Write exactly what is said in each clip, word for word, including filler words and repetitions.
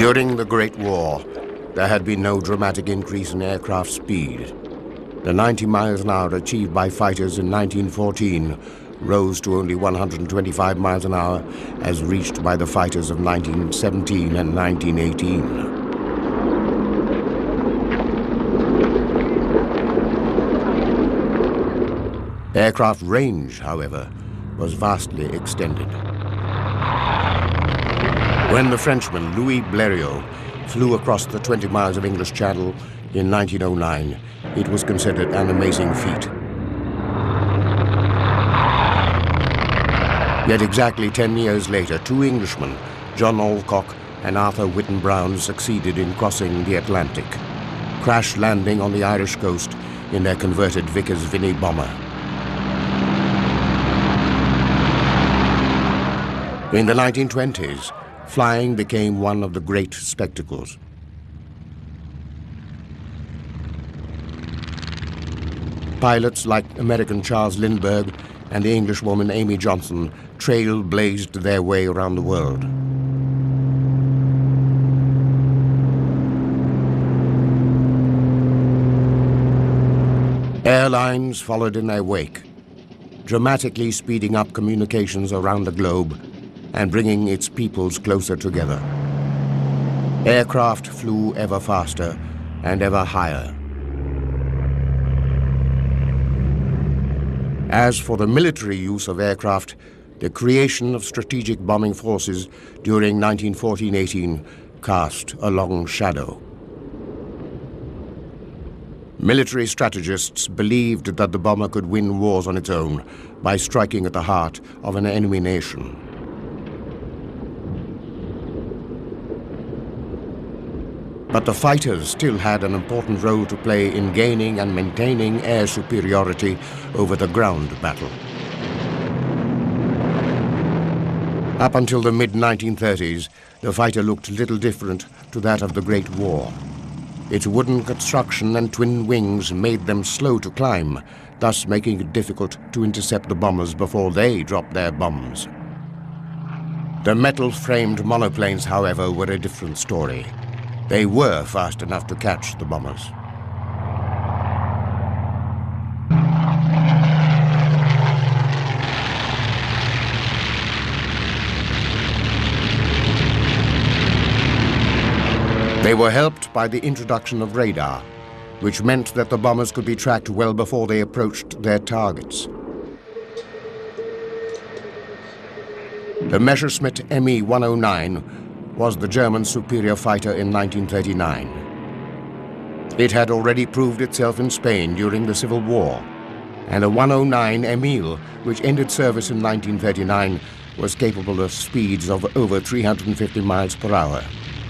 During the Great War, there had been no dramatic increase in aircraft speed. The ninety miles an hour achieved by fighters in nineteen fourteen rose to only one hundred twenty-five miles an hour as reached by the fighters of nineteen seventeen and nineteen eighteen. Aircraft range, however, was vastly extended. When the Frenchman Louis Blériot flew across the twenty miles of English Channel in nineteen oh nine, it was considered an amazing feat. Yet exactly ten years later, two Englishmen, John Alcock and Arthur Whitten Brown, succeeded in crossing the Atlantic, crash landing on the Irish coast in their converted Vickers Vinnie bomber. In the nineteen twenties, flying became one of the great spectacles. Pilots like American Charles Lindbergh and the Englishwoman Amy Johnson trailblazed their way around the world. Airlines followed in their wake, dramatically speeding up communications around the globe and bringing its peoples closer together. Aircraft flew ever faster and ever higher. As for the military use of aircraft, the creation of strategic bombing forces during nineteen fourteen eighteen cast a long shadow. Military strategists believed that the bomber could win wars on its own by striking at the heart of an enemy nation. But the fighters still had an important role to play in gaining and maintaining air superiority over the ground battle. Up until the mid nineteen thirties, the fighter looked little different to that of the Great War. Its wooden construction and twin wings made them slow to climb, thus making it difficult to intercept the bombers before they dropped their bombs. The metal-framed monoplanes, however, were a different story. They were fast enough to catch the bombers. They were helped by the introduction of radar, which meant that the bombers could be tracked well before they approached their targets. The Messerschmitt M E one oh nine was the German superior fighter in nineteen thirty-nine. It had already proved itself in Spain during the Civil War, and the one oh nine Emile, which ended service in nineteen thirty-nine, was capable of speeds of over three hundred fifty miles per hour.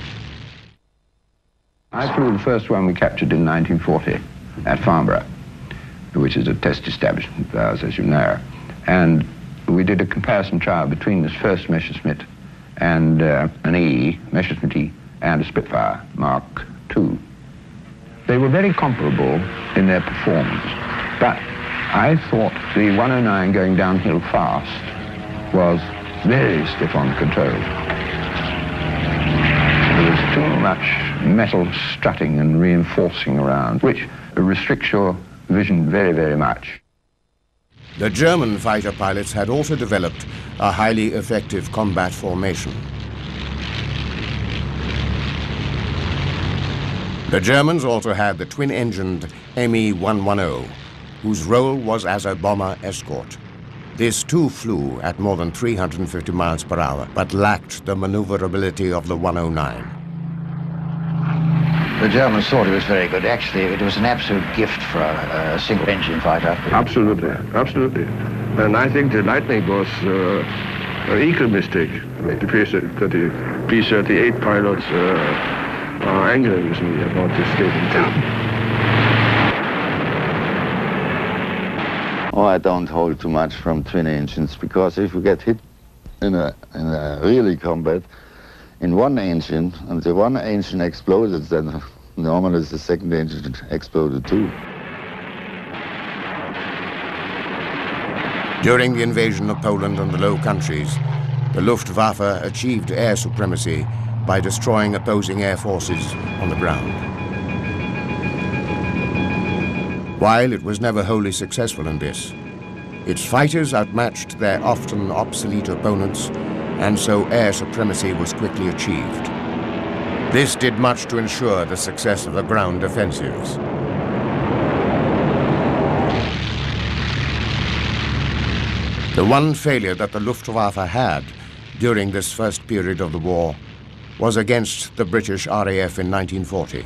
I flew the first one we captured in nineteen forty at Farnborough, which is a test establishment of ours, as you know. And we did a comparison trial between this first Messerschmitt and uh, an E, Messerschmitt E, and a Spitfire Mark two. They were very comparable in their performance, but I thought the one oh nine going downhill fast was very stiff on control. There was too much metal strutting and reinforcing around, which restricts your vision very, very much. The German fighter pilots had also developed a highly effective combat formation. The Germans also had the twin-engined M E one ten, whose role was as a bomber escort. This too flew at more than three hundred fifty miles per hour, but lacked the maneuverability of the one oh nine. The Germans thought it was very good. Actually, it was an absolute gift for a, a single-engine fighter. Absolutely, absolutely. And I think the Lightning was uh, an equal mistake. The P thirty-eight pilots uh, are angry with me about this statement too. Oh, I don't hold too much from twin engines, because if you get hit in a, in a really combat, in one engine, and the one engine exploded, then normally the second engine exploded too. During the invasion of Poland and the Low Countries, the Luftwaffe achieved air supremacy by destroying opposing air forces on the ground. While it was never wholly successful in this, its fighters outmatched their often obsolete opponents, and so air supremacy was quickly achieved. This did much to ensure the success of the ground offensives. The one failure that the Luftwaffe had during this first period of the war was against the British R A F in nineteen forty.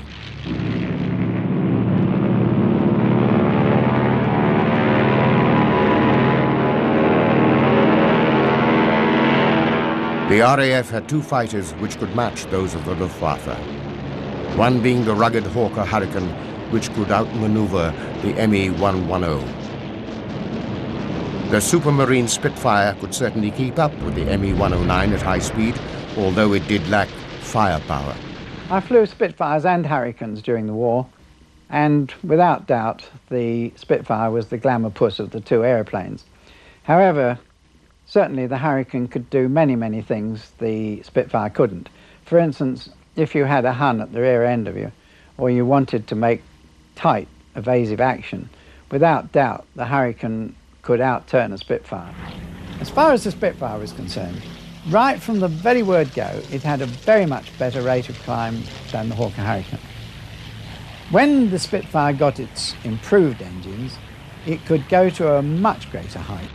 The R A F had two fighters which could match those of the Luftwaffe, one being the rugged Hawker Hurricane, which could outmaneuver the M E one ten. The Supermarine Spitfire could certainly keep up with the M E one oh nine at high speed, although it did lack firepower. I flew Spitfires and Hurricanes during the war, and without doubt the Spitfire was the glamour puss of the two aeroplanes. However, certainly the Hurricane could do many, many things the Spitfire couldn't. For instance, if you had a Hun at the rear end of you, or you wanted to make tight, evasive action, without doubt the Hurricane could outturn a Spitfire. As far as the Spitfire was concerned, right from the very word go, it had a very much better rate of climb than the Hawker Hurricane. When the Spitfire got its improved engines, it could go to a much greater height.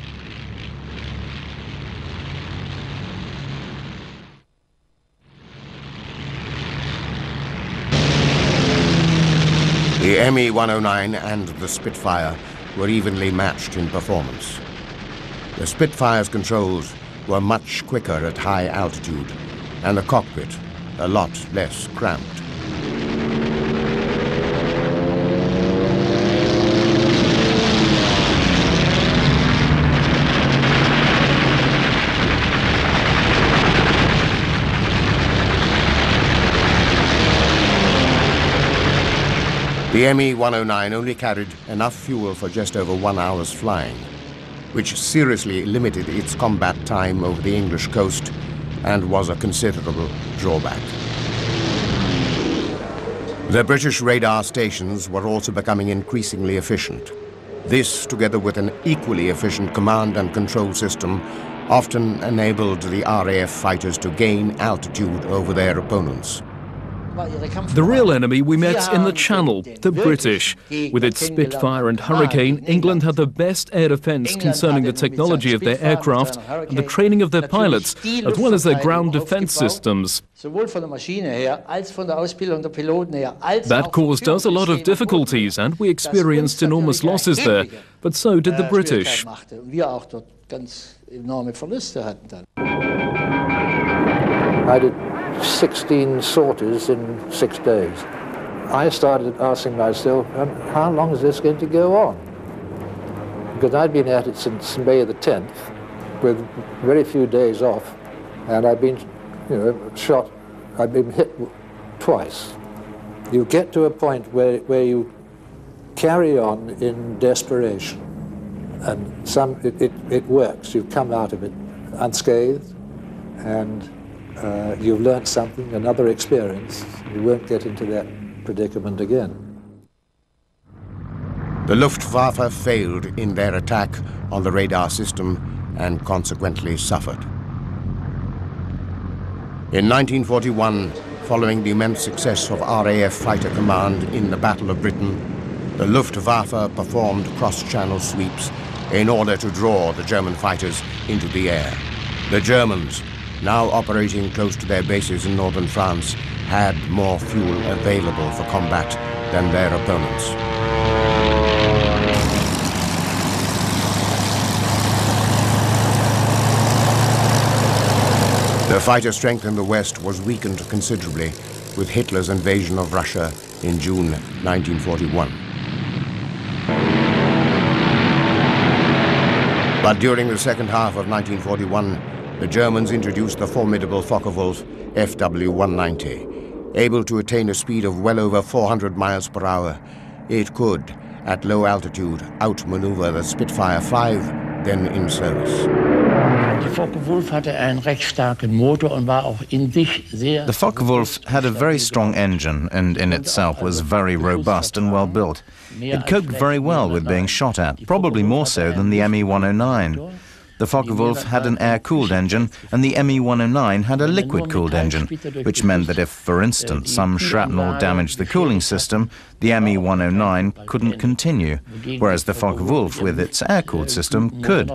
The M E one oh nine and the Spitfire were evenly matched in performance. The Spitfire's controls were much quicker at high altitude, and the cockpit a lot less cramped. The M E one oh nine only carried enough fuel for just over one hour's flying, which seriously limited its combat time over the English coast and was a considerable drawback. The British radar stations were also becoming increasingly efficient. This, together with an equally efficient command and control system, often enabled the R A F fighters to gain altitude over their opponents. The real enemy we met in the Channel, the British. With its Spitfire and Hurricane, England had the best air defence concerning the technology of their aircraft and the training of their pilots, as well as their ground defence systems. That caused us a lot of difficulties, and we experienced enormous losses there, but so did the British. I did sixteen sorties in six days. I started asking myself, how long is this going to go on? Because I'd been at it since May the tenth, with very few days off, and I've been, you know, shot, I've been hit twice. You get to a point where, where you carry on in desperation, and some, it, it, it works. You come out of it unscathed, and Uh, you've learned something, another experience. You won't get into that predicament again. The Luftwaffe failed in their attack on the radar system and consequently suffered. In nineteen forty-one, following the immense success of R A F Fighter Command in the Battle of Britain, the Luftwaffe performed cross-channel sweeps in order to draw the German fighters into the air. The Germans, now operating close to their bases in northern France, had more fuel available for combat than their opponents. The fighter strength in the West was weakened considerably with Hitler's invasion of Russia in June nineteen forty-one. But during the second half of nineteen forty-one, the Germans introduced the formidable Focke-Wulf F W one ninety. Able to attain a speed of well over four hundred miles per hour, it could, at low altitude, outmaneuver the Spitfire five then in service. The Focke-Wulf had a very strong engine and in itself was very robust and well built. It coped very well with being shot at, probably more so than the M E one oh nine. The Focke-Wulf had an air-cooled engine and the M E one oh nine had a liquid-cooled engine, which meant that if, for instance, some shrapnel damaged the cooling system, the M E one oh nine couldn't continue, whereas the Focke-Wulf with its air-cooled system could.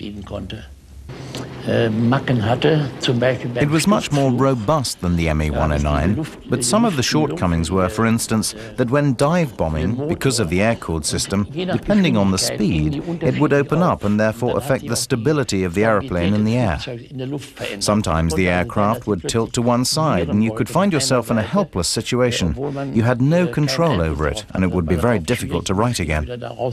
It was much more robust than the M E one oh nine, but some of the shortcomings were, for instance, that when dive bombing, because of the air-cooled system, depending on the speed, it would open up and therefore affect the stability of the aeroplane in the air. Sometimes the aircraft would tilt to one side and you could find yourself in a helpless situation. You had no control over it and it would be very difficult to right again.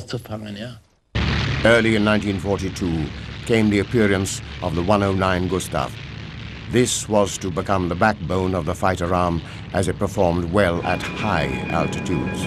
Early in nineteen forty-two, came the appearance of the one oh nine Gustav. This was to become the backbone of the fighter arm as it performed well at high altitudes.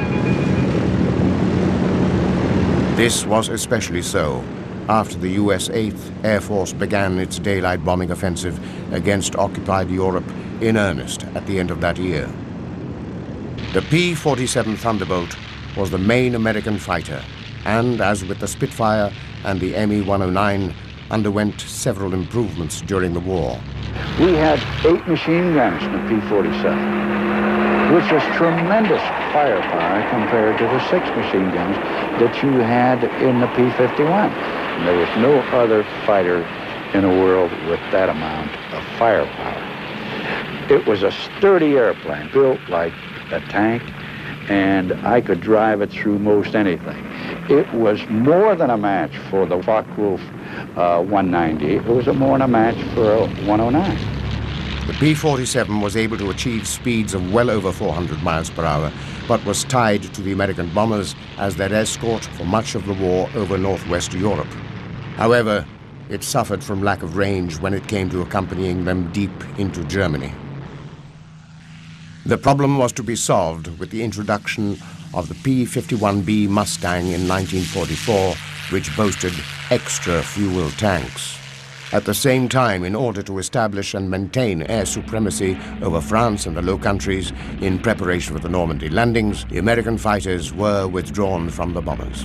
This was especially so after the U S eighth Air Force began its daylight bombing offensive against occupied Europe in earnest at the end of that year. The P forty-seven Thunderbolt was the main American fighter, and as with the Spitfire and the M E one oh nine, underwent several improvements during the war. We had eight machine guns in the P forty-seven, which was tremendous firepower compared to the six machine guns that you had in the P fifty-one. And there was no other fighter in the world with that amount of firepower. It was a sturdy airplane, built like a tank, and I could drive it through most anything. It was more than a match for the Focke-Wulf uh, one ninety. It was a more than a match for a one oh nine. The P forty-seven was able to achieve speeds of well over four hundred miles per hour, but was tied to the American bombers as their escort for much of the war over northwest Europe. However, it suffered from lack of range when it came to accompanying them deep into Germany. The problem was to be solved with the introduction of the P fifty-one B Mustang in nineteen forty-four, which boasted extra fuel tanks. At the same time, in order to establish and maintain air supremacy over France and the Low Countries in preparation for the Normandy landings, the American fighters were withdrawn from the bombers.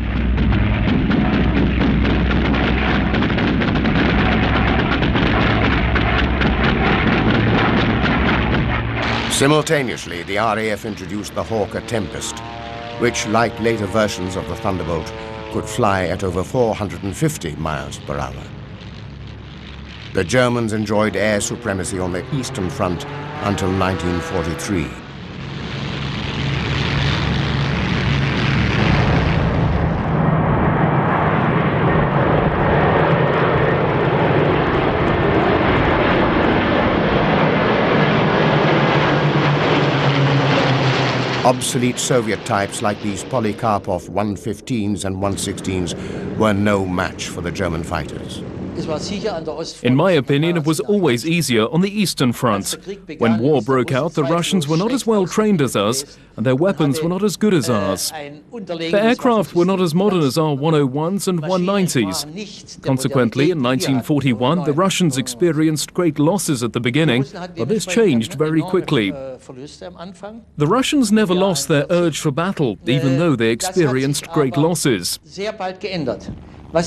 Simultaneously, the R A F introduced the Hawker Tempest, which, like later versions of the Thunderbolt, could fly at over four hundred fifty miles per hour. The Germans enjoyed air supremacy on the Eastern Front until nineteen forty-three. Obsolete Soviet types like these Polikarpov one fifteens and one sixteens were no match for the German fighters. In my opinion, it was always easier on the Eastern Front. When war broke out, the Russians were not as well trained as us, and their weapons were not as good as ours. Their aircraft were not as modern as our one oh ones and one nineties. Consequently, in nineteen forty-one, the Russians experienced great losses at the beginning, but this changed very quickly. The Russians never lost their urge for battle, even though they experienced great losses. The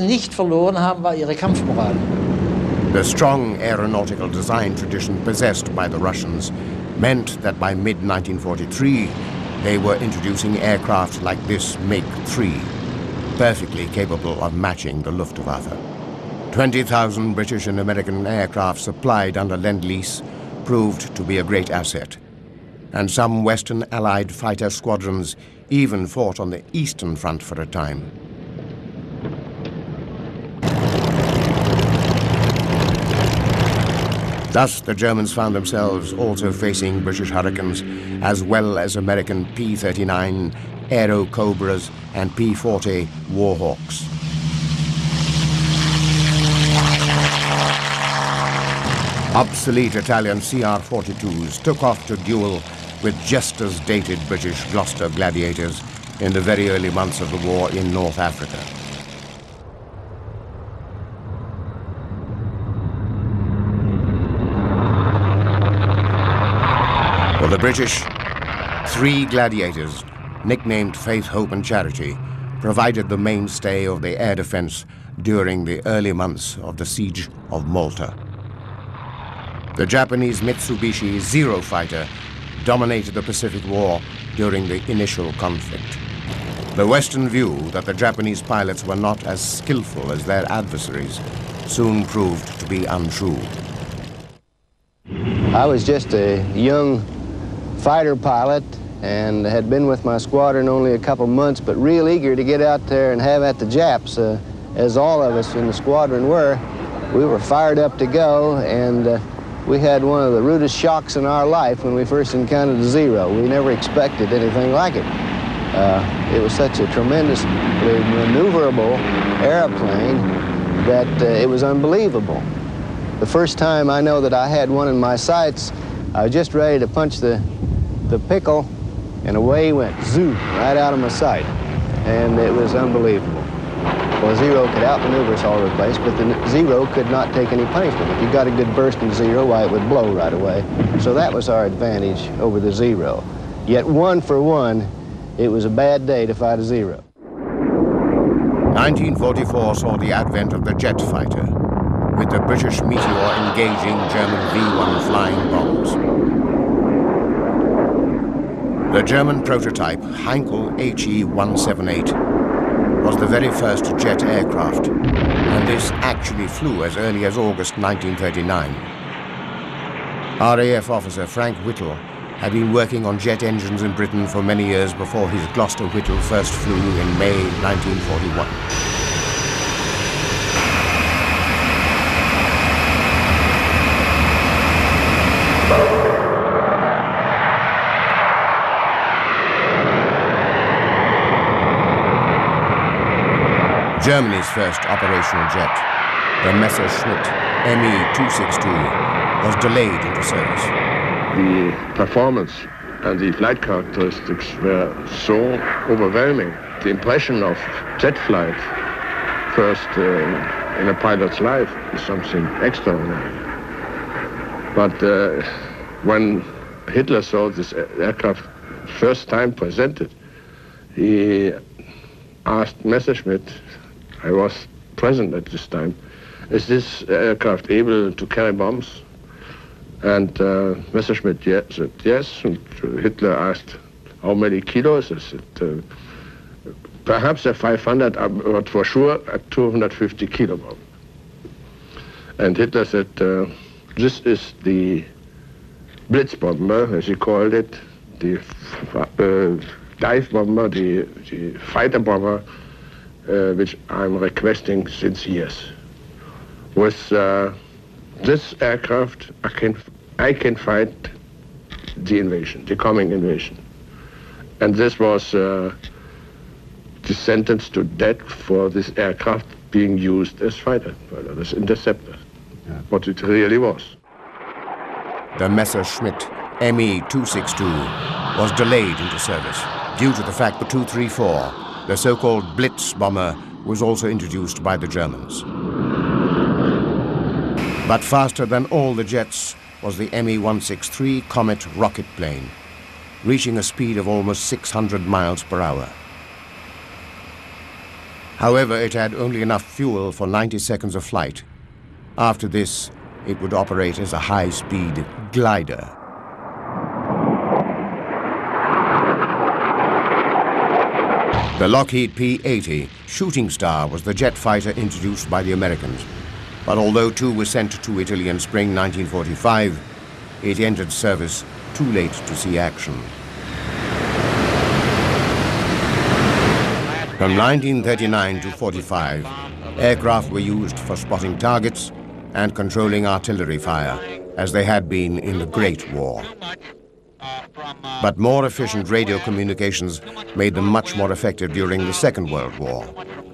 strong aeronautical design tradition possessed by the Russians meant that by mid nineteen forty-three, they were introducing aircraft like this Make three, perfectly capable of matching the Luftwaffe. twenty thousand British and American aircraft supplied under Lend-Lease proved to be a great asset, and some Western Allied fighter squadrons even fought on the Eastern Front for a time. Thus, the Germans found themselves also facing British Hurricanes, as well as American P thirty-nine, Aero Cobras, and P forty Warhawks. Obsolete Italian C R forty-twos took off to duel with just as dated British Gloucester Gladiators in the very early months of the war in North Africa. For the British, three Gladiators, nicknamed Faith, Hope and Charity, provided the mainstay of the air defense during the early months of the siege of Malta. The Japanese Mitsubishi Zero fighter dominated the Pacific War during the initial conflict. The Western view that the Japanese pilots were not as skillful as their adversaries soon proved to be untrue. I was just a young fighter pilot and had been with my squadron only a couple months, but real eager to get out there and have at the Japs, uh, as all of us in the squadron were. We were fired up to go, and uh, we had one of the rudest shocks in our life when we first encountered the Zero. We never expected anything like it. Uh, it was such a tremendously maneuverable airplane that uh, it was unbelievable. The first time I know that I had one in my sights, I was just ready to punch the, the pickle, and away he went, zoo, right out of my sight. And it was unbelievable. Well, Zero could outmaneuver us all over the place, but the Zero could not take any punishment. If you got a good burst in Zero, why, it would blow right away. So that was our advantage over the Zero. Yet one for one, it was a bad day to fight a Zero. nineteen forty-four saw the advent of the jet fighter, with the British Meteor engaging German V one flying bombs. The German prototype, Heinkel H E one seventy-eight, was the very first jet aircraft, and this actually flew as early as August nineteen thirty-nine. R A F officer Frank Whittle had been working on jet engines in Britain for many years before his Gloucester Whittle first flew in May nineteen forty-one. Germany's first operational jet, the Messerschmitt M E two sixty-two, was delayed into service. The performance and the flight characteristics were so overwhelming. The impression of jet flight, first uh, in a pilot's life, is something extraordinary. But uh, when Hitler saw this aircraft first time presented, he asked Messerschmitt, I was present at this time, is this aircraft able to carry bombs? And uh, Messerschmitt yes, said yes, and Hitler asked how many kilos. I said, uh, perhaps a five hundred, but for sure a two hundred fifty kilo bomb. And Hitler said, uh, this is the Blitzbomber, as he called it, the uh, dive bomber, the, the fighter bomber, Uh, which I'm requesting since years. With uh, this aircraft, I can, I can fight the invasion, the coming invasion. And this was uh, the sentence to death for this aircraft being used as fighter, as interceptor, yeah. What it really was. The Messerschmitt M E two sixty-two was delayed into service due to the fact that two thirty-four, the so-called Blitz bomber, was also introduced by the Germans. But faster than all the jets was the M E one sixty-three Comet rocket plane, reaching a speed of almost six hundred miles per hour. However, it had only enough fuel for ninety seconds of flight. After this, it would operate as a high-speed glider. The Lockheed P eighty Shooting Star was the jet fighter introduced by the Americans, but although two were sent to Italy in spring nineteen forty-five, it entered service too late to see action. From nineteen thirty-nine to forty-five, aircraft were used for spotting targets and controlling artillery fire, as they had been in the Great War. But more efficient radio communications made them much more effective during the Second World War.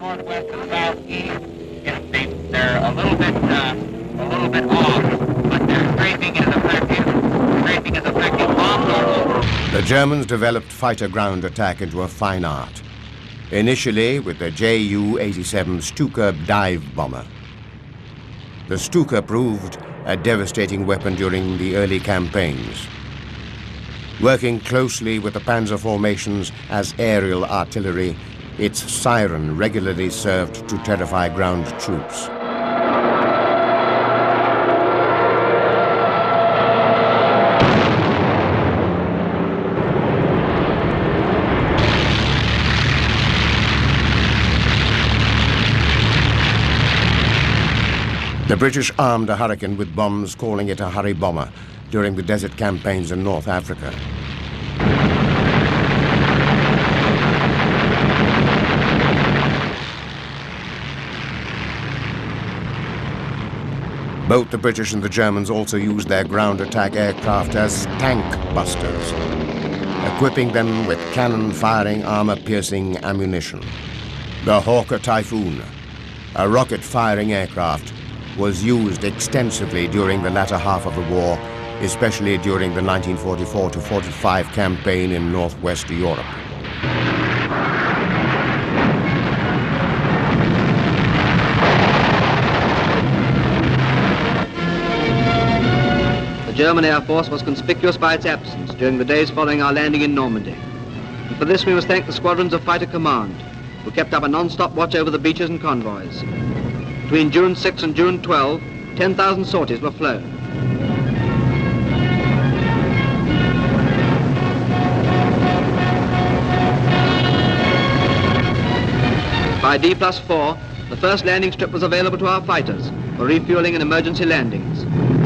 They're a little bit, uh, a little bit off, but their strafing is effective. Strafing is effective. Bombs are over. The Germans developed fighter ground attack into a fine art. Initially with the J U eighty-seven Stuka dive bomber. The Stuka proved a devastating weapon during the early campaigns. Working closely with the panzer formations as aerial artillery, its siren regularly served to terrify ground troops. The British armed a Hurricane with bombs, calling it a Hurry Bomber, during the desert campaigns in North Africa. Both the British and the Germans also used their ground attack aircraft as tank busters, equipping them with cannon-firing, armor-piercing ammunition. The Hawker Typhoon, a rocket-firing aircraft, was used extensively during the latter half of the war, especially during the nineteen forty-four to forty-five campaign in northwest Europe. The German Air Force was conspicuous by its absence during the days following our landing in Normandy. And for this we must thank the squadrons of Fighter Command, who kept up a non-stop watch over the beaches and convoys. Between June sixth and June twelfth, ten thousand sorties were flown. By D plus four, the first landing strip was available to our fighters for refueling and emergency landings.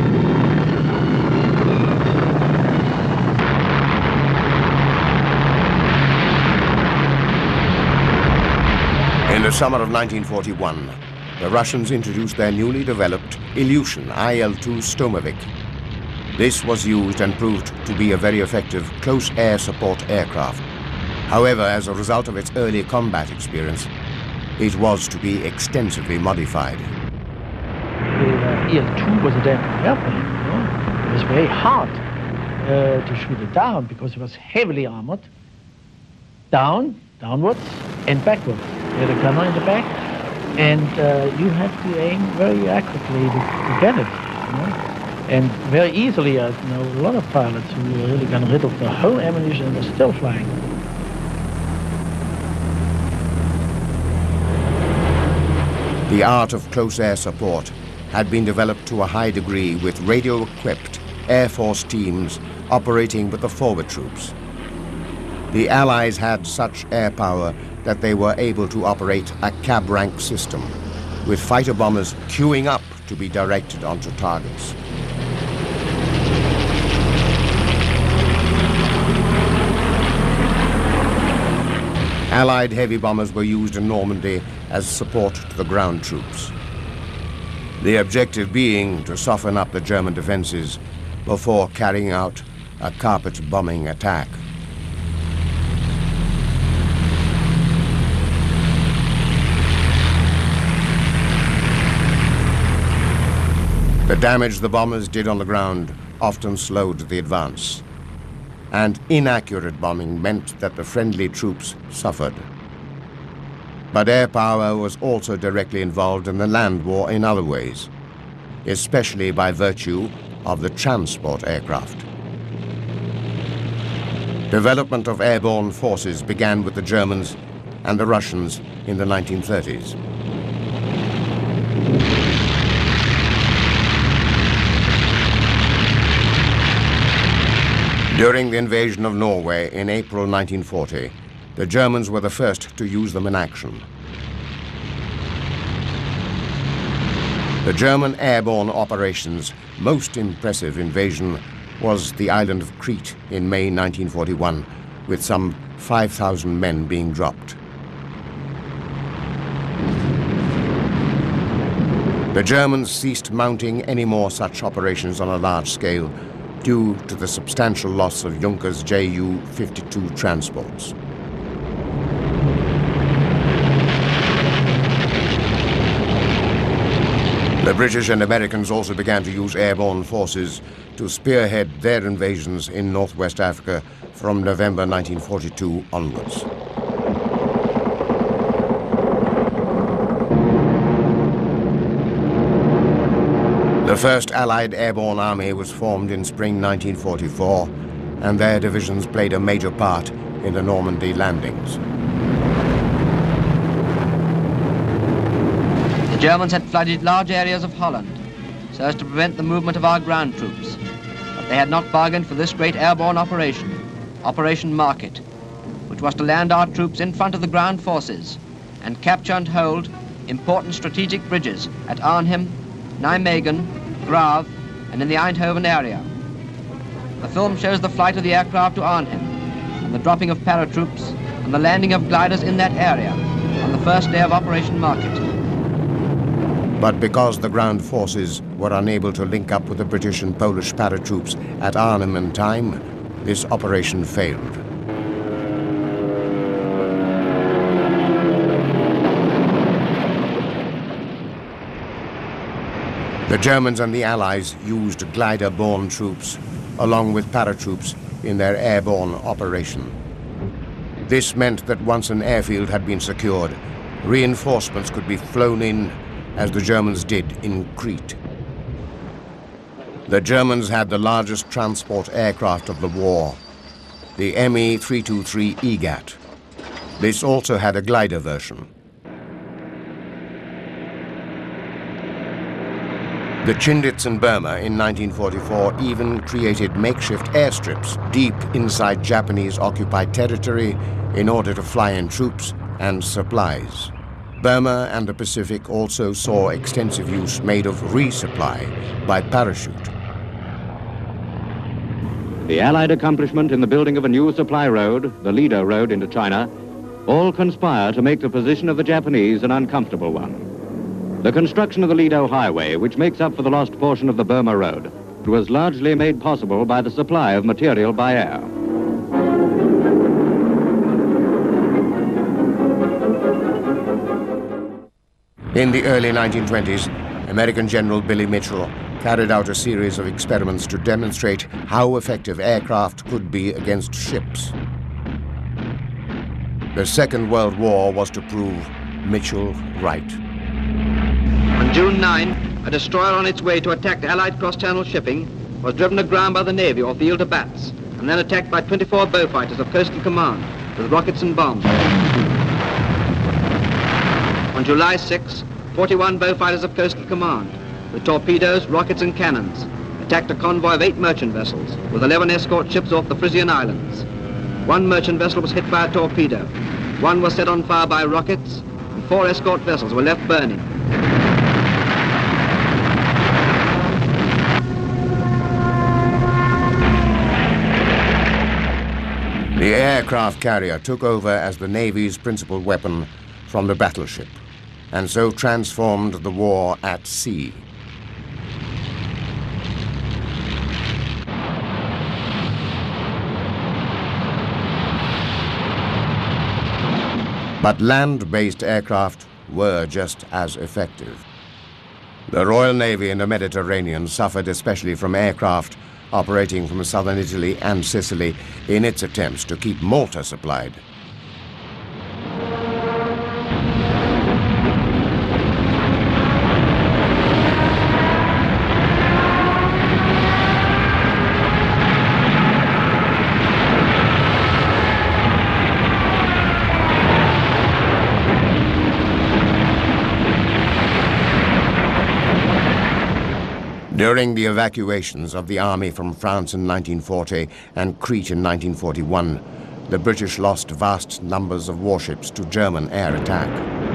In the summer of nineteen forty-one, the Russians introduced their newly developed Ilyushin I L two Stomovik. This was used and proved to be a very effective close air support aircraft. However, as a result of its early combat experience, it was to be extensively modified. The I L two was a damn airplane. You know? It was very hard uh, to shoot it down because it was heavily armored. Down, downwards, and backwards. You had a gunner in the back, and uh, you had to aim very accurately to, to get it. You know? And very easily, I know a lot of pilots who really got rid of the whole ammunition and were still flying. The art of close air support had been developed to a high degree with radio-equipped Air Force teams operating with the forward troops. The Allies had such air power that they were able to operate a cab rank system, with fighter bombers queuing up to be directed onto targets. Allied heavy bombers were used in Normandy as support to the ground troops, the objective being to soften up the German defenses before carrying out a carpet bombing attack. The damage the bombers did on the ground often slowed the advance, and inaccurate bombing meant that the friendly troops suffered. But air power was also directly involved in the land war in other ways, especially by virtue of the transport aircraft. Development of airborne forces began with the Germans and the Russians in the nineteen thirties. During the invasion of Norway in April nineteen forty, the Germans were the first to use them in action. The German airborne operations' most impressive invasion was the island of Crete in May nineteen forty-one, with some five thousand men being dropped. The Germans ceased mounting any more such operations on a large scale due to the substantial loss of Juncker's J U fifty-two transports. The British and Americans also began to use airborne forces to spearhead their invasions in northwest Africa from November nineteen forty-two onwards. The first Allied Airborne Army was formed in spring nineteen forty-four and their divisions played a major part in the Normandy landings. The Germans had flooded large areas of Holland so as to prevent the movement of our ground troops. But they had not bargained for this great airborne operation, Operation Market, which was to land our troops in front of the ground forces and capture and hold important strategic bridges at Arnhem, Nijmegen, Grave, and in the Eindhoven area. The film shows the flight of the aircraft to Arnhem and the dropping of paratroops and the landing of gliders in that area on the first day of Operation Market. But because the ground forces were unable to link up with the British and Polish paratroops at Arnhem in time, this operation failed. The Germans and the Allies used glider-borne troops along with paratroops in their airborne operation. This meant that once an airfield had been secured, reinforcements could be flown in as the Germans did in Crete. The Germans had the largest transport aircraft of the war, the M E three twenty-three E G A T. This also had a glider version. The Chindits in Burma in nineteen forty-four even created makeshift airstrips deep inside Japanese-occupied territory in order to fly in troops and supplies. Burma and the Pacific also saw extensive use made of resupply by parachute. The Allied accomplishment in the building of a new supply road, the Lido Road into China, all conspire to make the position of the Japanese an uncomfortable one. The construction of the Lido Highway, which makes up for the lost portion of the Burma Road, was largely made possible by the supply of material by air. In the early nineteen twenties, American General Billy Mitchell carried out a series of experiments to demonstrate how effective aircraft could be against ships. The Second World War was to prove Mitchell right. On June ninth, a destroyer on its way to attack Allied cross-channel shipping was driven aground by the Navy or field to bats, and then attacked by twenty-four Beaufighters of Coastal Command with rockets and bombs. On July sixth, forty-one Beaufighters of Coastal Command, with torpedoes, rockets and cannons, attacked a convoy of eight merchant vessels with eleven escort ships off the Frisian Islands. One merchant vessel was hit by a torpedo, one was set on fire by rockets, and four escort vessels were left burning. The aircraft carrier took over as the Navy's principal weapon from the battleship, and so transformed the war at sea. But land-based aircraft were just as effective. The Royal Navy in the Mediterranean suffered especially from aircraft operating from southern Italy and Sicily in its attempts to keep Malta supplied. During the evacuations of the army from France in nineteen forty and Crete in nineteen forty-one, the British lost vast numbers of warships to German air attack.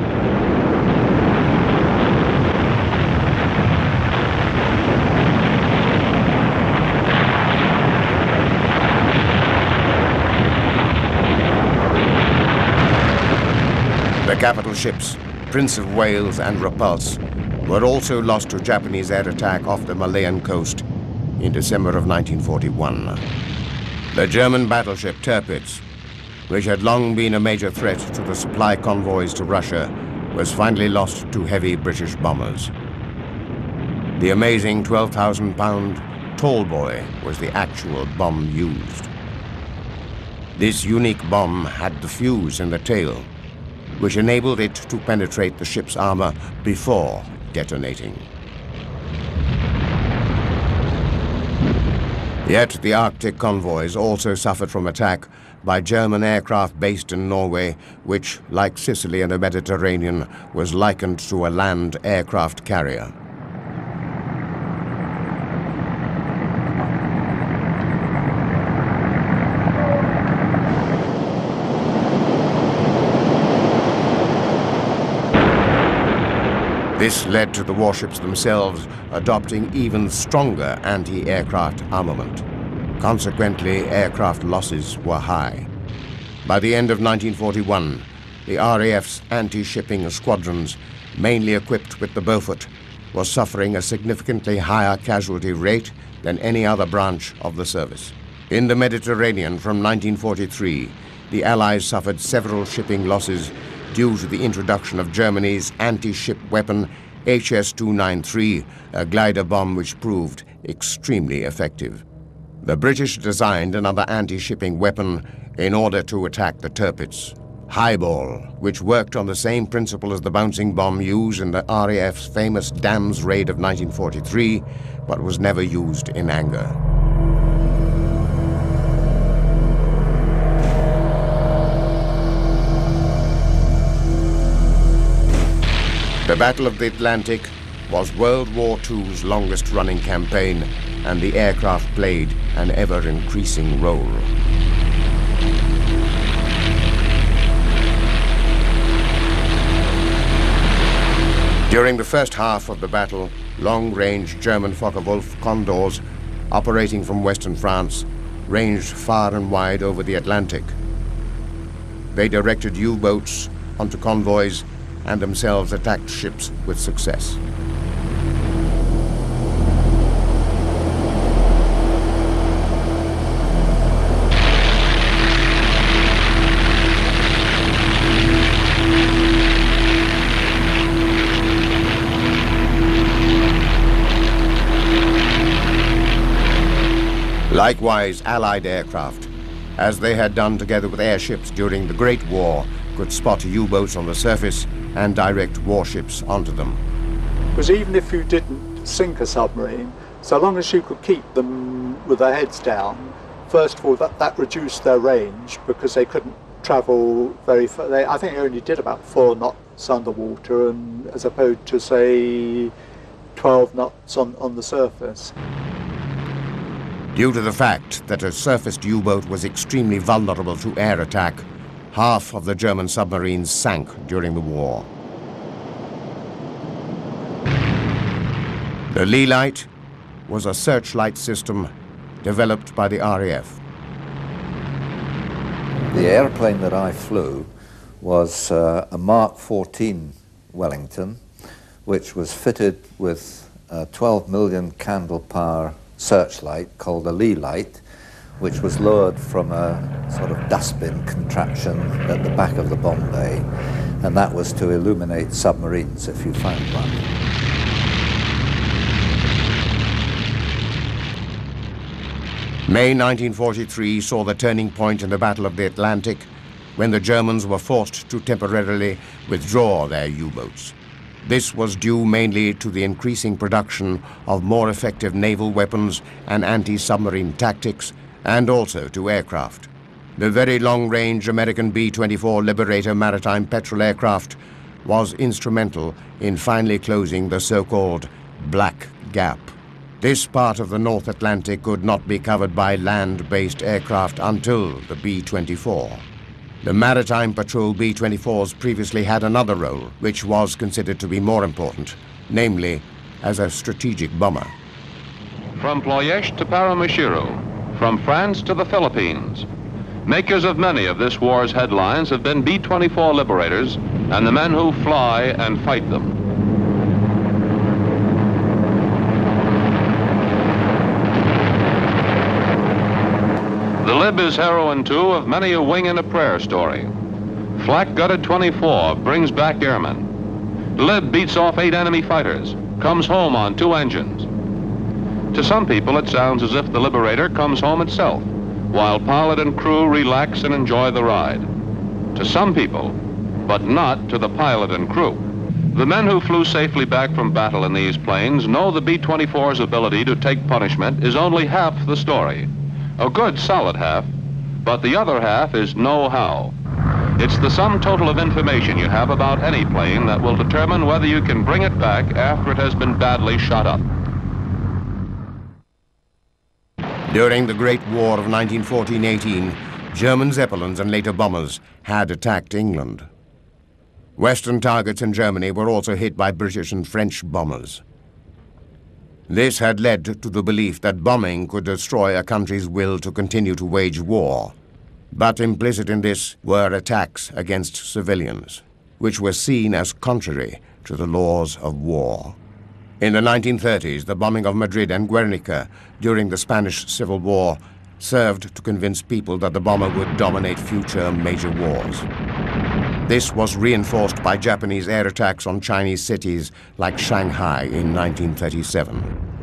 The capital ships, Prince of Wales and Repulse, were also lost to Japanese air attack off the Malayan coast in December of nineteen forty-one. The German battleship Tirpitz, which had long been a major threat to the supply convoys to Russia, was finally lost to heavy British bombers. The amazing twelve thousand pound Tall Boy was the actual bomb used. This unique bomb had the fuse in the tail, which enabled it to penetrate the ship's armor before detonating. Yet the Arctic convoys also suffered from attack by German aircraft based in Norway, which, like Sicily and the Mediterranean, was likened to a land aircraft carrier. This led to the warships themselves adopting even stronger anti-aircraft armament. Consequently, aircraft losses were high. By the end of nineteen forty-one, the R A F's anti-shipping squadrons, mainly equipped with the Beaufort, were suffering a significantly higher casualty rate than any other branch of the service. In the Mediterranean from nineteen forty-three, the Allies suffered several shipping losses due to the introduction of Germany's anti-ship weapon H S two ninety-three, a glider bomb which proved extremely effective. The British designed another anti-shipping weapon in order to attack the Tirpitz, Highball, which worked on the same principle as the bouncing bomb used in the R A F's famous Dams raid of nineteen forty-three, but was never used in anger. The Battle of the Atlantic was World War Two's longest-running campaign, and the aircraft played an ever-increasing role. During the first half of the battle, long-range German Focke-Wulf Condors, operating from western France, ranged far and wide over the Atlantic. They directed U-boats onto convoys and themselves attacked ships with success. Likewise, Allied aircraft, as they had done together with airships during the Great War, could spot U-boats on the surface and direct warships onto them. Because even if you didn't sink a submarine, so long as you could keep them with their heads down, first of all, that, that reduced their range because they couldn't travel very far. They, I think they only did about four knots underwater, and as opposed to, say, twelve knots on, on the surface. Due to the fact that a surfaced U-boat was extremely vulnerable to air attack, half of the German submarines sank during the war. The Leylight was a searchlight system developed by the R A F. The airplane that I flew was uh, a Mark fourteen Wellington, which was fitted with a twelve million candle power searchlight called a Leylight, which was lowered from a sort of dustbin contraption at the back of the bomb bay, and that was to illuminate submarines if you found one. May nineteen forty-three saw the turning point in the Battle of the Atlantic, when the Germans were forced to temporarily withdraw their U-boats. This was due mainly to the increasing production of more effective naval weapons and anti-submarine tactics, and also to aircraft. The very long-range American B twenty-four Liberator maritime petrol aircraft was instrumental in finally closing the so-called Black Gap. This part of the North Atlantic could not be covered by land-based aircraft until the B twenty-four. The Maritime Patrol B twenty-fours previously had another role, which was considered to be more important, namely as a strategic bomber. From Ploiești to Paramushiro, from France to the Philippines, makers of many of this war's headlines have been B twenty-four Liberators and the men who fly and fight them. The Lib is heroine, too, of many a wing and a prayer story. Flak-gutted twenty-four brings back airmen. Lib beats off eight enemy fighters, comes home on two engines. To some people, it sounds as if the Liberator comes home itself, while pilot and crew relax and enjoy the ride. To some people, but not to the pilot and crew. The men who flew safely back from battle in these planes know the B twenty-four's ability to take punishment is only half the story. A good solid half, but the other half is know-how. It's the sum total of information you have about any plane that will determine whether you can bring it back after it has been badly shot up. During the Great War of nineteen fourteen eighteen, German Zeppelins and later bombers had attacked England. Western targets in Germany were also hit by British and French bombers. This had led to the belief that bombing could destroy a country's will to continue to wage war. But implicit in this were attacks against civilians, which were seen as contrary to the laws of war. In the nineteen thirties, the bombing of Madrid and Guernica during the Spanish Civil War served to convince people that the bomber would dominate future major wars. This was reinforced by Japanese air attacks on Chinese cities like Shanghai in nineteen thirty-seven.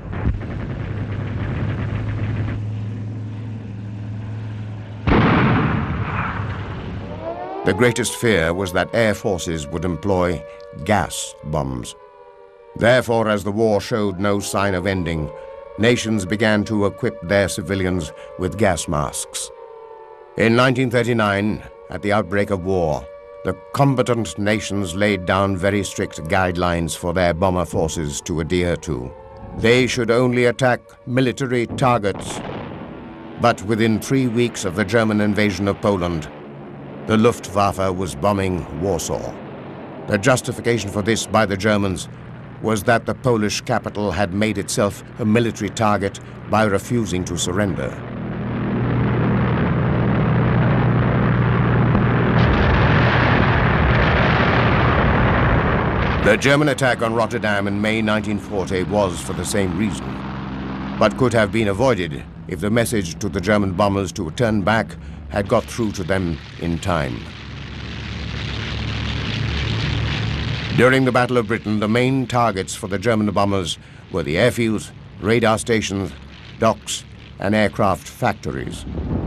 The greatest fear was that air forces would employ gas bombs. Therefore, as the war showed no sign of ending, nations began to equip their civilians with gas masks. In nineteen thirty-nine, at the outbreak of war, the combatant nations laid down very strict guidelines for their bomber forces to adhere to. They should only attack military targets. But within three weeks of the German invasion of Poland, the Luftwaffe was bombing Warsaw. The justification for this by the Germans was that the Polish capital had made itself a military target by refusing to surrender. The German attack on Rotterdam in May nineteen forty was for the same reason, but could have been avoided if the message to the German bombers to turn back had got through to them in time. During the Battle of Britain, the main targets for the German bombers were the airfields, radar stations, docks, and aircraft factories.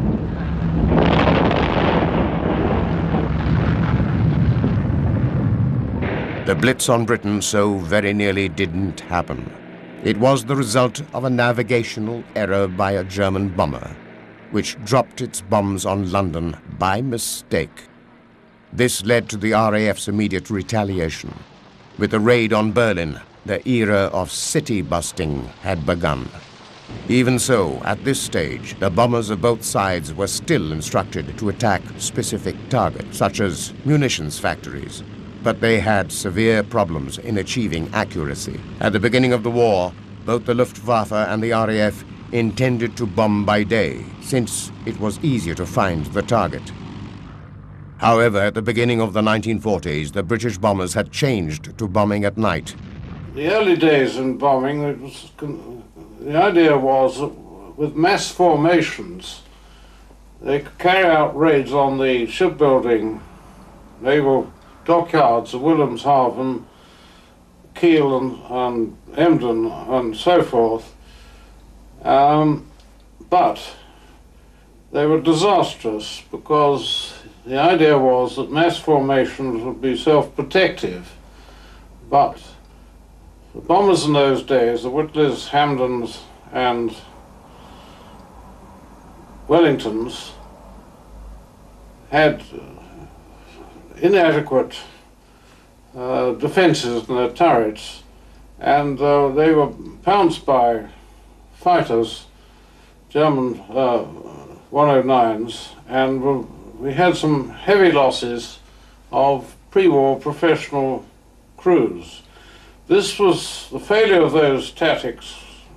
The Blitz on Britain so very nearly didn't happen. It was the result of a navigational error by a German bomber, which dropped its bombs on London by mistake. This led to the R A F's immediate retaliation. With the raid on Berlin, the era of city busting had begun. Even so, at this stage, the bombers of both sides were still instructed to attack specific targets, such as munitions factories. But they had severe problems in achieving accuracy. At the beginning of the war, both the Luftwaffe and the R A F intended to bomb by day, since it was easier to find the target. However, at the beginning of the nineteen forties, the British bombers had changed to bombing at night. The early days in bombing, it was, the idea was that with mass formations, they could carry out raids on the shipbuilding, naval dockyards of Wilhelmshaven, Kiel and, and Emden and so forth, um, but they were disastrous because the idea was that mass formations would be self-protective, but the bombers in those days, the Whitleys, Hamdens and Wellingtons, had inadequate uh, defences in their turrets, and uh, they were pounced by fighters, German uh, one oh nines, and were, we had some heavy losses of pre-war professional crews. This was, the failure of those tactics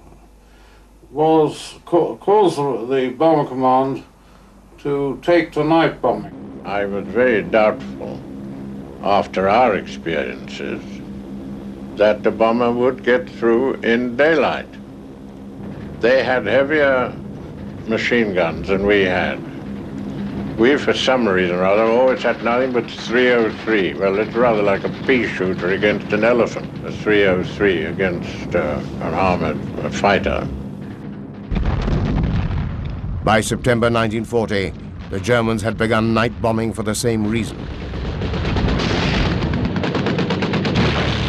was ca caused the Bomber Command to take to night bombing. I was very doubtful, after our experiences, that the bomber would get through in daylight. They had heavier machine guns than we had. We, for some reason or other, always had nothing but three oh three. Well, it's rather like a pea shooter against an elephant, a three oh three against uh, an armored fighter. By September nineteen forty, the Germans had begun night bombing for the same reason.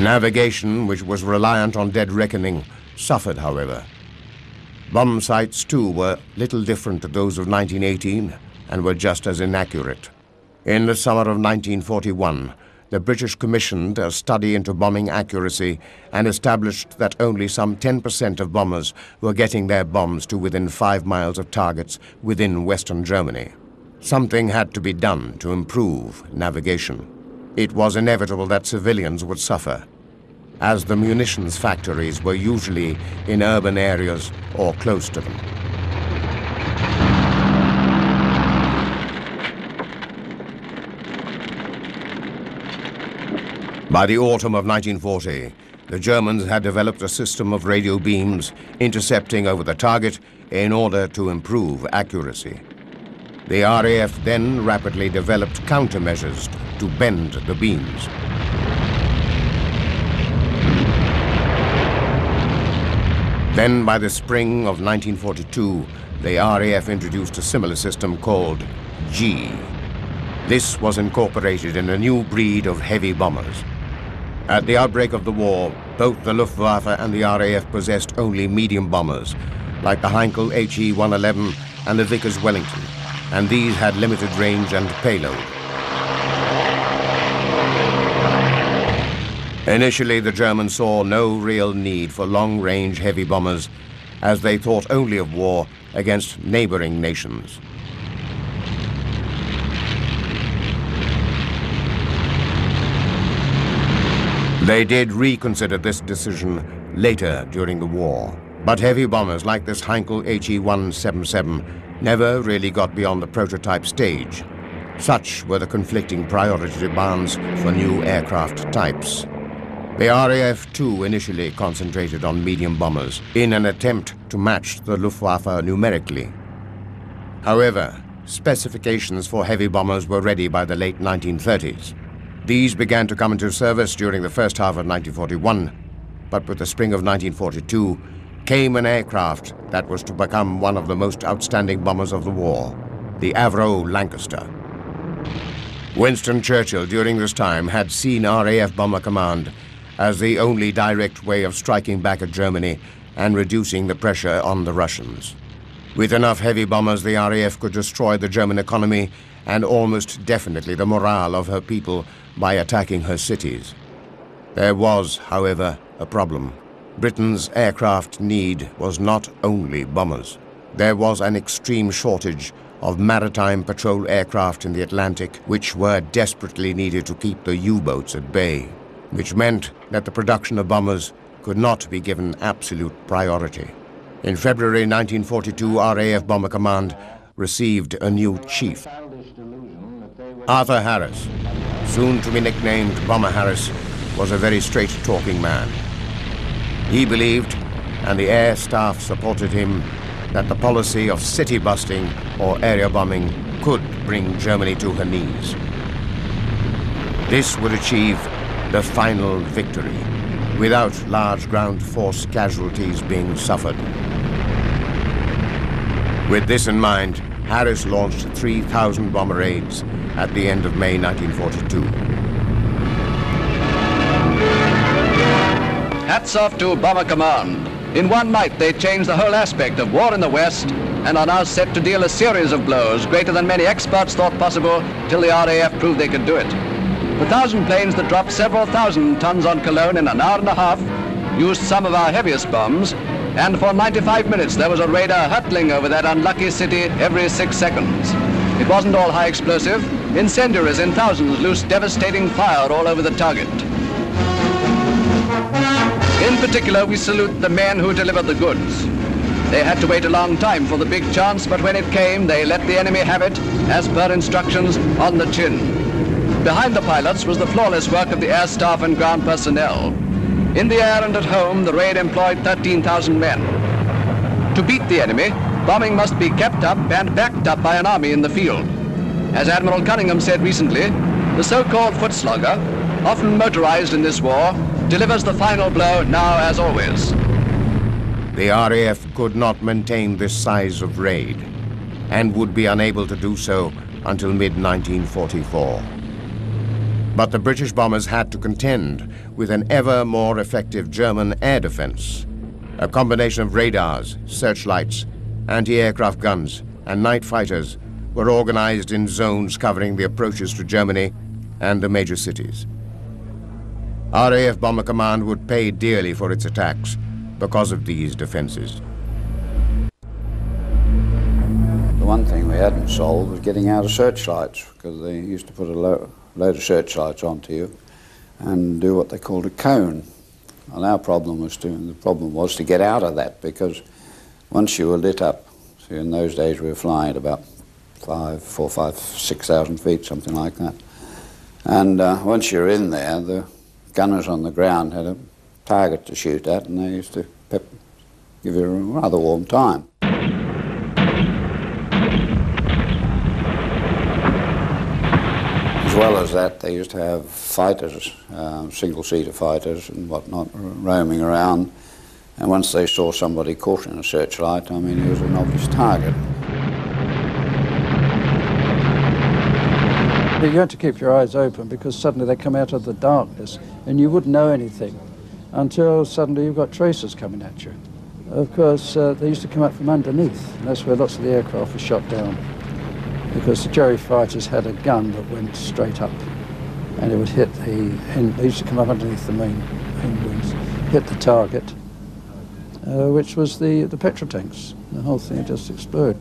Navigation, which was reliant on dead reckoning, suffered, however. Bomb sights, too, were little different to those of nineteen eighteen and were just as inaccurate. In the summer of nineteen forty-one, the British commissioned a study into bombing accuracy and established that only some ten percent of bombers were getting their bombs to within five miles of targets within Western Germany. Something had to be done to improve navigation. It was inevitable that civilians would suffer, as the munitions factories were usually in urban areas or close to them. By the autumn of nineteen forty, the Germans had developed a system of radio beams intercepting over the target in order to improve accuracy. The R A F then rapidly developed countermeasures to bend the beams. Then, by the spring of nineteen forty-two, the R A F introduced a similar system called G. This was incorporated in a new breed of heavy bombers. At the outbreak of the war, both the Luftwaffe and the R A F possessed only medium bombers, like the Heinkel H E one eleven and the Vickers Wellington, and these had limited range and payload. Initially, the Germans saw no real need for long-range heavy bombers, as they thought only of war against neighboring nations. They did reconsider this decision later during the war, but heavy bombers like this Heinkel H E one seventy-seven never really got beyond the prototype stage. Such were the conflicting priority demands for new aircraft types. The R A F too initially concentrated on medium bombers in an attempt to match the Luftwaffe numerically. However, specifications for heavy bombers were ready by the late nineteen thirties. These began to come into service during the first half of nineteen forty-one, but with the spring of nineteen forty-two came an aircraft that was to become one of the most outstanding bombers of the war, the Avro Lancaster. Winston Churchill during this time had seen R A F Bomber Command as the only direct way of striking back at Germany and reducing the pressure on the Russians. With enough heavy bombers, the R A F could destroy the German economy and almost definitely the morale of her people by attacking her cities. There was, however, a problem. Britain's aircraft need was not only bombers. There was an extreme shortage of maritime patrol aircraft in the Atlantic, which were desperately needed to keep the U-boats at bay, which meant that the production of bombers could not be given absolute priority. In February nineteen forty-two, R A F Bomber Command received a new chief. Arthur Harris, soon to be nicknamed Bomber Harris, was a very straight-talking man. He believed, and the air staff supported him, that the policy of city-busting or area bombing could bring Germany to her knees. This would achieve the final victory, without large ground force casualties being suffered. With this in mind, Harris launched three thousand bomber raids at the end of May nineteen forty-two. Hats off to Bomber Command. In one night, they changed the whole aspect of war in the West and are now set to deal a series of blows greater than many experts thought possible till the R A F proved they could do it. The thousand planes that dropped several thousand tons on Cologne in an hour and a half used some of our heaviest bombs, and for ninety-five minutes there was a raider hurtling over that unlucky city every six seconds. It wasn't all high explosive. Incendiaries in thousands loosed devastating fire all over the target. In particular, we salute the men who delivered the goods. They had to wait a long time for the big chance, but when it came, they let the enemy have it, as per instructions, on the chin. Behind the pilots was the flawless work of the air staff and ground personnel. In the air and at home, the raid employed thirteen thousand men. To beat the enemy, bombing must be kept up and backed up by an army in the field. As Admiral Cunningham said recently, the so-called foot slugger, often motorized in this war, delivers the final blow now as always. The R A F could not maintain this size of raid and would be unable to do so until mid nineteen forty-four. But the British bombers had to contend with an ever more effective German air defense. A combination of radars, searchlights, anti-aircraft guns, and night fighters were organized in zones covering the approaches to Germany and the major cities. R A F Bomber Command would pay dearly for its attacks because of these defenses. The one thing we hadn't solved was getting out of searchlights, because they used to put a lo load of searchlights onto you and do what they called a cone. And our problem was to, the problem was to get out of that, because once you were lit up, so in those days we were flying at about five, four, five, six thousand feet, something like that. And uh, once you're in there, the gunners on the ground had a target to shoot at, and they used to pep give you a rather warm time. As well as that, they used to have fighters, um, single-seater fighters and whatnot, roaming around. And once they saw somebody caught in a searchlight, I mean, he was an obvious target. You had to keep your eyes open, because suddenly they come out of the darkness and you wouldn't know anything until suddenly you've got tracers coming at you. Of course, uh, they used to come up from underneath, and that's where lots of the aircraft were shot down, because the Jerry fighters had a gun that went straight up, and it would hit the, they used to come up underneath the main, main wings, hit the target, uh, which was the, the petrol tanks. The whole thing would just explode.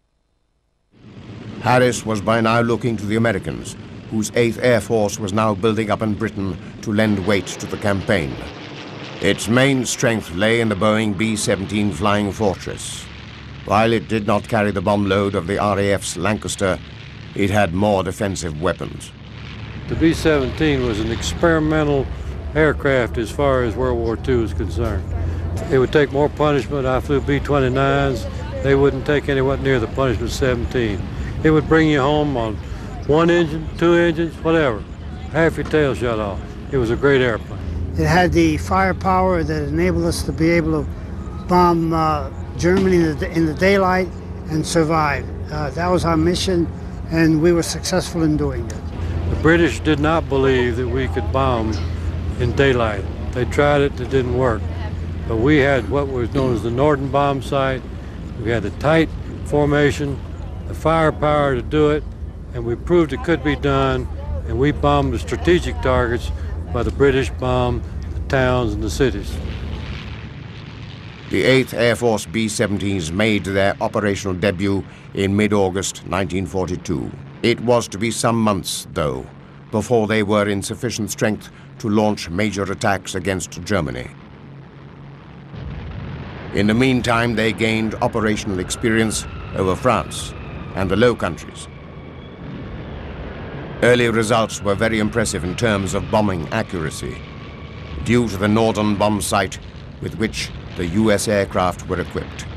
Harris was by now looking to the Americans, whose eighth Air Force was now building up in Britain to lend weight to the campaign. Its main strength lay in the Boeing B seventeen Flying Fortress. While it did not carry the bomb load of the R A F's Lancaster, it had more defensive weapons. The B seventeen was an experimental aircraft as far as World War Two is concerned. It would take more punishment. I flew B twenty-nines. They wouldn't take anywhere near the punishment seventeen. It would bring you home on one engine, two engines, whatever. Half your tail shut off. It was a great airplane. It had the firepower that enabled us to be able to bomb uh, Germany in the, in the daylight and survive. Uh, that was our mission, and we were successful in doing it. The British did not believe that we could bomb in daylight. They tried it, it didn't work. But we had what was known as the Norden bomb sight. We had the tight formation, the firepower to do it, and we proved it could be done, and we bombed the strategic targets while the British bombed the towns and the cities. The eighth Air Force B seventeens made their operational debut in mid-August nineteen forty-two. It was to be some months, though, before they were in sufficient strength to launch major attacks against Germany. In the meantime, they gained operational experience over France and the Low Countries. Early results were very impressive in terms of bombing accuracy, due to the Norden bomb sight with which the U S aircraft were equipped.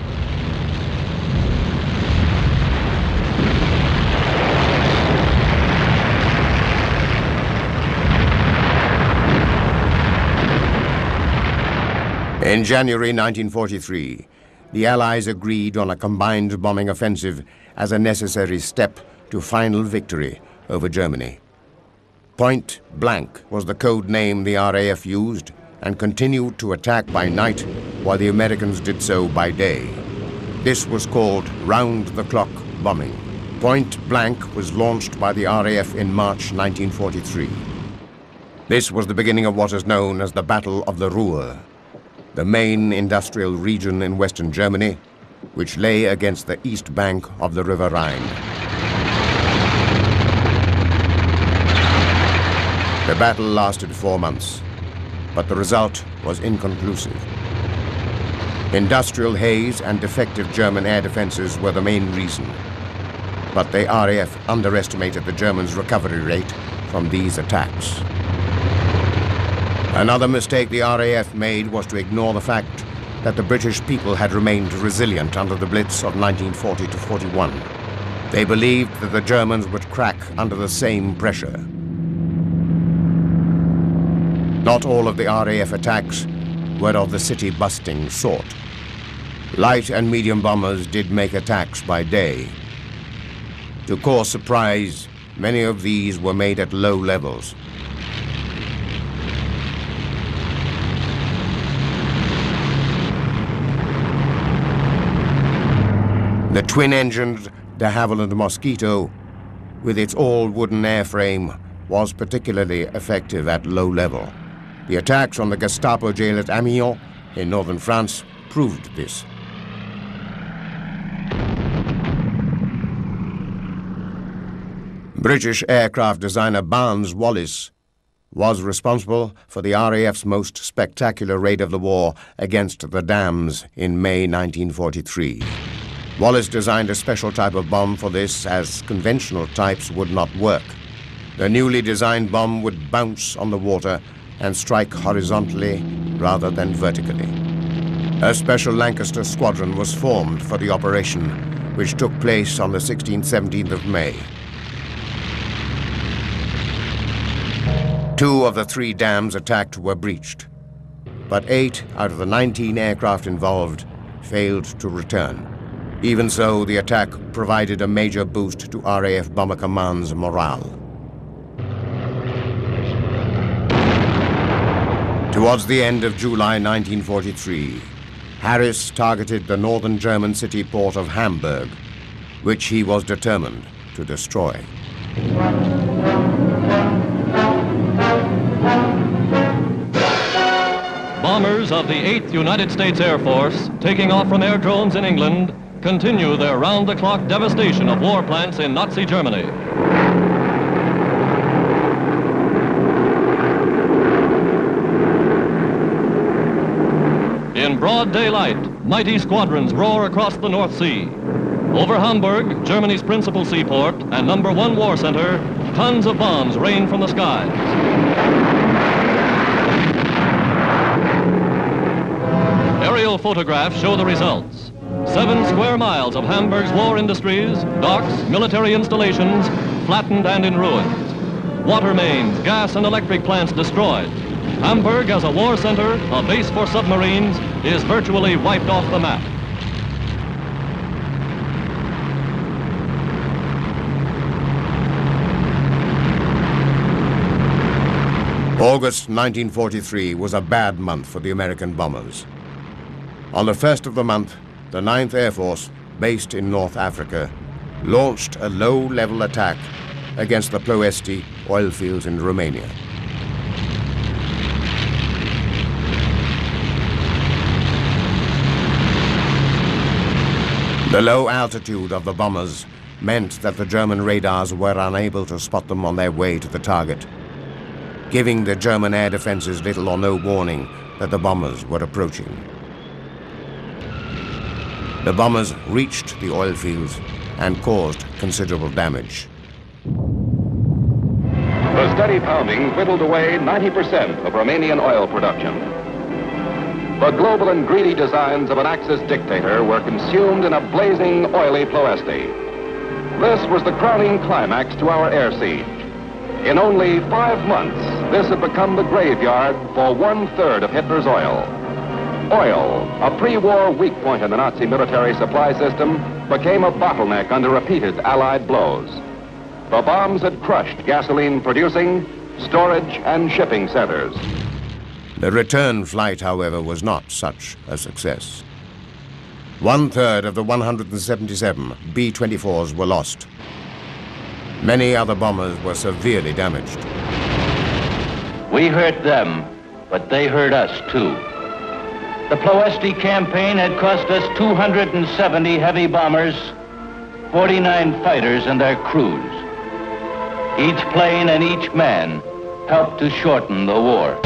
In January nineteen forty-three, the Allies agreed on a combined bombing offensive as a necessary step to final victory over Germany. Point Blank was the code name the R A F used, and continued to attack by night while the Americans did so by day. This was called round-the-clock bombing. Point Blank was launched by the R A F in March nineteen forty-three. This was the beginning of what is known as the Battle of the Ruhr, the main industrial region in western Germany, which lay against the east bank of the River Rhine. The battle lasted four months, but the result was inconclusive. Industrial haze and defective German air defenses were the main reason, but the R A F underestimated the Germans' recovery rate from these attacks. Another mistake the R A F made was to ignore the fact that the British people had remained resilient under the Blitz of nineteen forty to forty-one. They believed that the Germans would crack under the same pressure. Not all of the R A F attacks were of the city-busting sort. Light and medium bombers did make attacks by day. To cause surprise, many of these were made at low levels. The twin-engined de Havilland Mosquito, with its all-wooden airframe, was particularly effective at low level. The attacks on the Gestapo jail at Amiens in northern France proved this. British aircraft designer Barnes Wallis was responsible for the R A F's most spectacular raid of the war against the dams in May nineteen forty-three. Wallis designed a special type of bomb for this, as conventional types would not work. The newly designed bomb would bounce on the water and strike horizontally rather than vertically. A special Lancaster squadron was formed for the operation, which took place on the sixteenth to seventeenth of May. Two of the three dams attacked were breached, but eight out of the nineteen aircraft involved failed to return. Even so, the attack provided a major boost to R A F Bomber Command's morale. Towards the end of July nineteen forty-three, Harris targeted the northern German city port of Hamburg, which he was determined to destroy. Bombers of the eighth United States Air Force, taking off from aerodromes in England, continue their round-the-clock devastation of war plants in Nazi Germany. In broad daylight, mighty squadrons roar across the North Sea. Over Hamburg, Germany's principal seaport and number one war center, tons of bombs rain from the skies. Aerial photographs show the results. Seven square miles of Hamburg's war industries, docks, military installations, flattened and in ruins. Water mains, gas and electric plants destroyed. Hamburg, as a war center, a base for submarines, is virtually wiped off the map. August nineteen forty-three was a bad month for the American bombers. On the first of the month, the ninth Air Force, based in North Africa, launched a low-level attack against the Ploesti oil fields in Romania. The low altitude of the bombers meant that the German radars were unable to spot them on their way to the target, giving the German air defenses little or no warning that the bombers were approaching. The bombers reached the oil fields and caused considerable damage. The steady pounding whittled away ninety percent of Romanian oil production. The global and greedy designs of an Axis dictator were consumed in a blazing, oily Ploesti. This was the crowning climax to our air siege. In only five months, this had become the graveyard for one-third of Hitler's oil. Oil, a pre-war weak point in the Nazi military supply system, became a bottleneck under repeated Allied blows. The bombs had crushed gasoline-producing, storage, and shipping centers. The return flight, however, was not such a success. One-third of the one hundred seventy-seven B twenty-fours were lost. Many other bombers were severely damaged. We hurt them, but they hurt us too. The Ploesti campaign had cost us two hundred seventy heavy bombers, forty-nine fighters and their crews. Each plane and each man helped to shorten the war.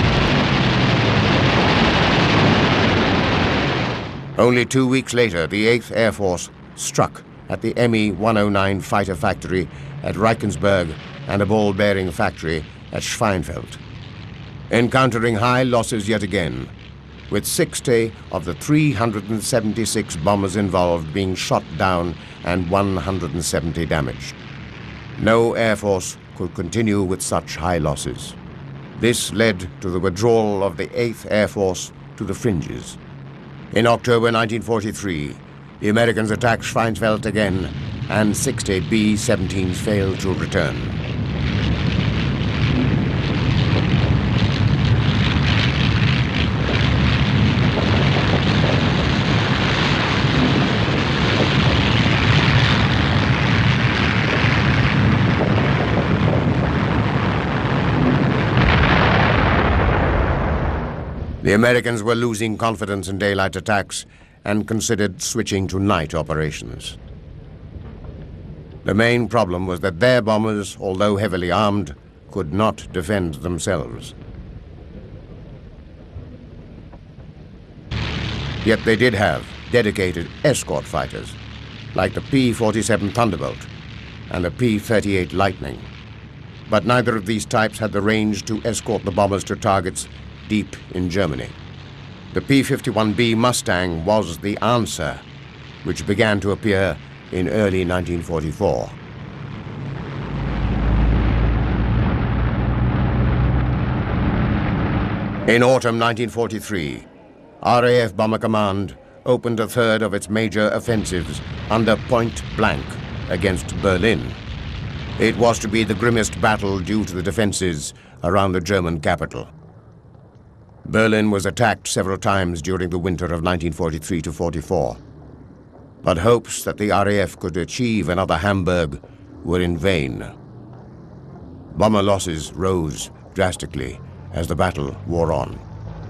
Only two weeks later, the eighth Air Force struck at the M E one oh nine fighter factory at Reichenberg and a ball bearing factory at Schweinfeld, encountering high losses yet again, with sixty of the three hundred seventy-six bombers involved being shot down and one hundred seventy damaged. No Air Force could continue with such high losses. This led to the withdrawal of the eighth Air Force to the fringes. In October nineteen forty-three, the Americans attacked Schweinfeld again and sixty B seventeens failed to return. The Americans were losing confidence in daylight attacks and considered switching to night operations. The main problem was that their bombers, although heavily armed, could not defend themselves. Yet they did have dedicated escort fighters, like the P forty-seven Thunderbolt and the P thirty-eight Lightning. But neither of these types had the range to escort the bombers to targets deep in Germany. The P fifty-one B Mustang was the answer, which began to appear in early nineteen forty-four. In autumn nineteen forty-three, R A F Bomber Command opened a third of its major offensives under point blank against Berlin. It was to be the grimmest battle due to the defenses around the German capital. Berlin was attacked several times during the winter of nineteen forty-three to forty-four, but hopes that the R A F could achieve another Hamburg were in vain. Bomber losses rose drastically as the battle wore on.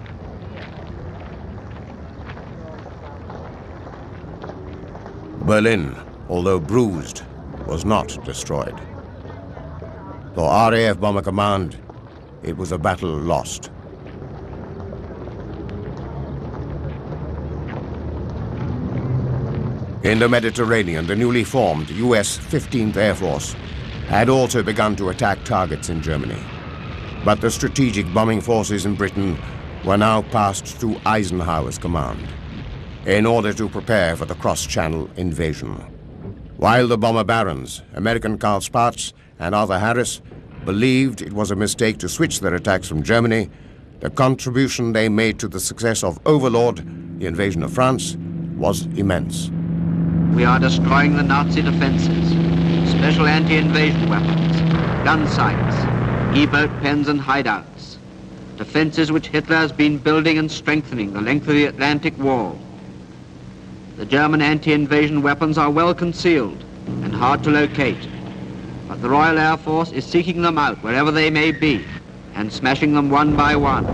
Berlin, although bruised, was not destroyed. For R A F Bomber Command, it was a battle lost. In the Mediterranean, the newly formed U S fifteenth Air Force had also begun to attack targets in Germany. But the strategic bombing forces in Britain were now passed through Eisenhower's command in order to prepare for the cross-channel invasion. While the bomber barons, American Carl Spaatz and Arthur Harris, believed it was a mistake to switch their attacks from Germany, the contribution they made to the success of Overlord, the invasion of France, was immense. We are destroying the Nazi defenses, special anti-invasion weapons, gun sites, E-boat pens and hideouts, defenses which Hitler has been building and strengthening the length of the Atlantic Wall. The German anti-invasion weapons are well concealed and hard to locate, but the Royal Air Force is seeking them out wherever they may be and smashing them one by one.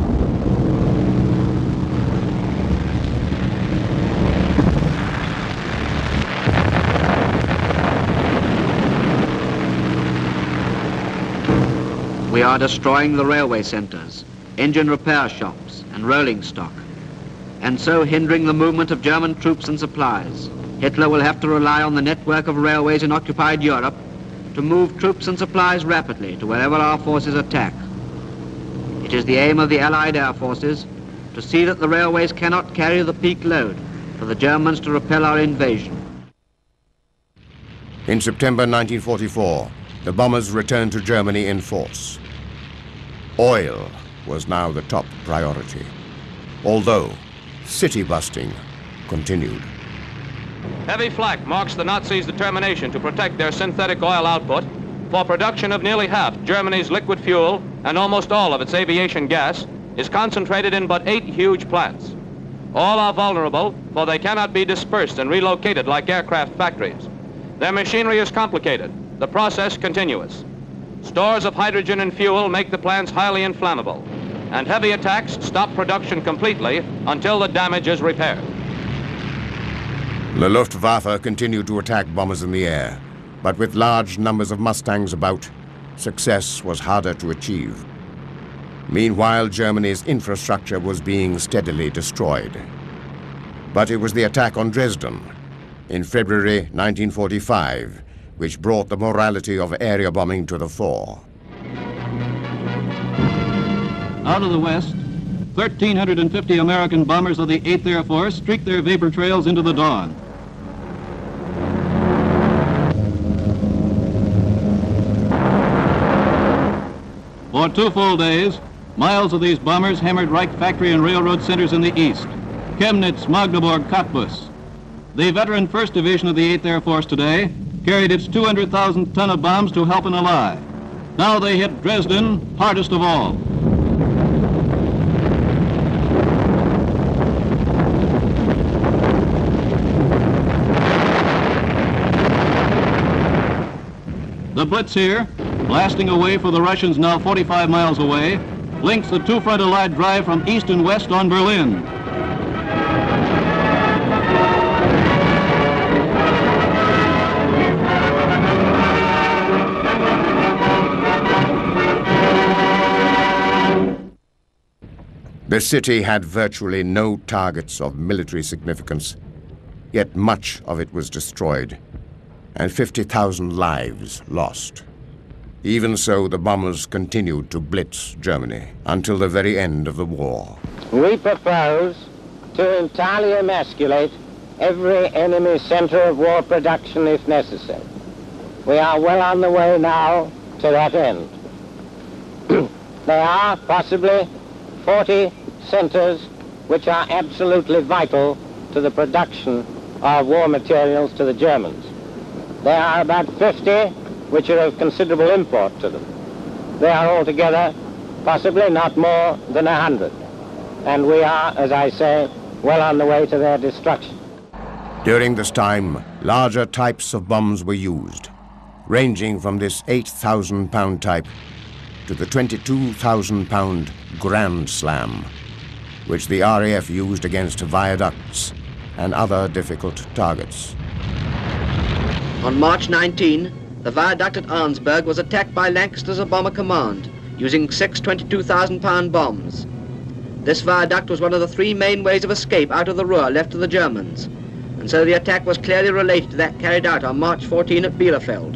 We are destroying the railway centers, engine repair shops, and rolling stock, and so hindering the movement of German troops and supplies. Hitler will have to rely on the network of railways in occupied Europe to move troops and supplies rapidly to wherever our forces attack. It is the aim of the Allied air forces to see that the railways cannot carry the peak load for the Germans to repel our invasion. In September nineteen forty-four, the bombers returned to Germany in force. Oil was now the top priority, although city busting continued. Heavy flak marks the Nazis' determination to protect their synthetic oil output. For production of nearly half Germany's liquid fuel and almost all of its aviation gas is concentrated in but eight huge plants. All are vulnerable, for they cannot be dispersed and relocated like aircraft factories. Their machinery is complicated, the process continuous. Stores of hydrogen and fuel make the plants highly inflammable, and heavy attacks stop production completely until the damage is repaired. The Luftwaffe continued to attack bombers in the air, but with large numbers of Mustangs about, success was harder to achieve. Meanwhile, Germany's infrastructure was being steadily destroyed. But it was the attack on Dresden in February nineteen forty-five which brought the morality of area bombing to the fore. Out of the west, one thousand three hundred fifty American bombers of the eighth Air Force streaked their vapor trails into the dawn. For two full days, miles of these bombers hammered Reich factory and railroad centers in the east, Chemnitz, Magdeburg, Cottbus. the veteran first Division of the eighth Air Force today carried its two hundred thousand ton of bombs to help an ally. Now they hit Dresden hardest of all. The Blitz here, blasting away for the Russians now forty-five miles away, links the two-front Allied drive from east and west on Berlin. The city had virtually no targets of military significance, yet much of it was destroyed, and fifty thousand lives lost. Even so, the bombers continued to blitz Germany until the very end of the war. We propose to entirely emasculate every enemy center of war production if necessary. We are well on the way now to that end. There are possibly forty centers which are absolutely vital to the production of war materials to the Germans. There are about fifty which are of considerable import to them. They are altogether possibly not more than a hundred. And we are, as I say, well on the way to their destruction. During this time, larger types of bombs were used, ranging from this eight thousand pound type to the twenty-two thousand pound Grand Slam, which the R A F used against viaducts and other difficult targets. On March nineteenth, the viaduct at Arnsberg was attacked by Lancaster's Bomber Command using six twenty-two thousand pound bombs. This viaduct was one of the three main ways of escape out of the Ruhr left to the Germans, and so the attack was clearly related to that carried out on March fourteenth at Bielefeld.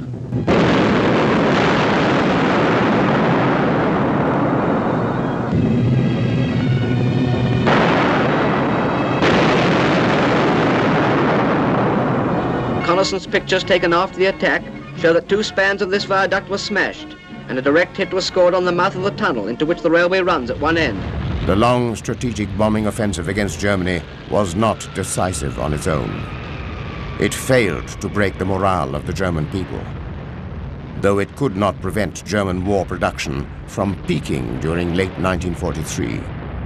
Reconnaissance pictures taken after the attack show that two spans of this viaduct were smashed, and a direct hit was scored on the mouth of the tunnel into which the railway runs at one end. The long strategic bombing offensive against Germany was not decisive on its own. It failed to break the morale of the German people, though it could not prevent German war production from peaking during late nineteen forty-three.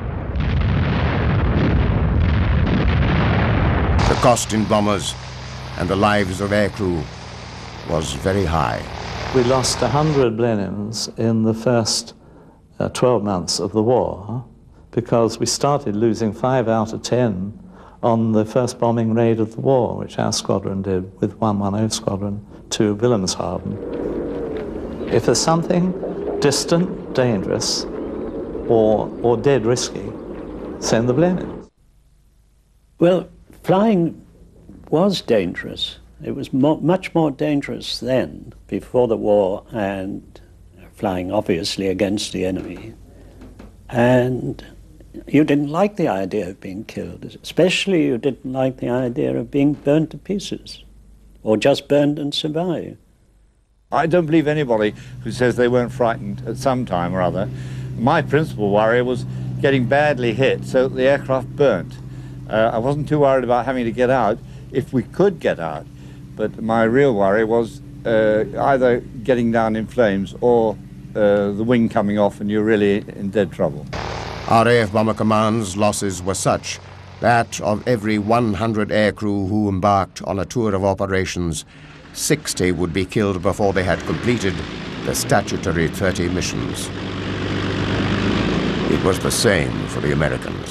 The cost in bombers and the lives of aircrew was very high. We lost one hundred Blenheims in the first uh, twelve months of the war because we started losing five out of ten on the first bombing raid of the war, which our squadron did with one ten Squadron to Wilhelmshaven. If there's something distant, dangerous, or, or dead risky, send the Blenheims. Well, flying was dangerous. It was mo much more dangerous then, before the war, and flying obviously against the enemy. And you didn't like the idea of being killed, especially you didn't like the idea of being burned to pieces, or just burned and survive. I don't believe anybody who says they weren't frightened at some time or other. My principal worry was getting badly hit so that the aircraft burnt. Uh, I wasn't too worried about having to get out if we could get out, but my real worry was uh, either getting down in flames or uh, the wing coming off and you're really in dead trouble. R A F Bomber Command's losses were such that of every one hundred aircrew who embarked on a tour of operations, sixty would be killed before they had completed the statutory thirty missions. It was the same for the Americans.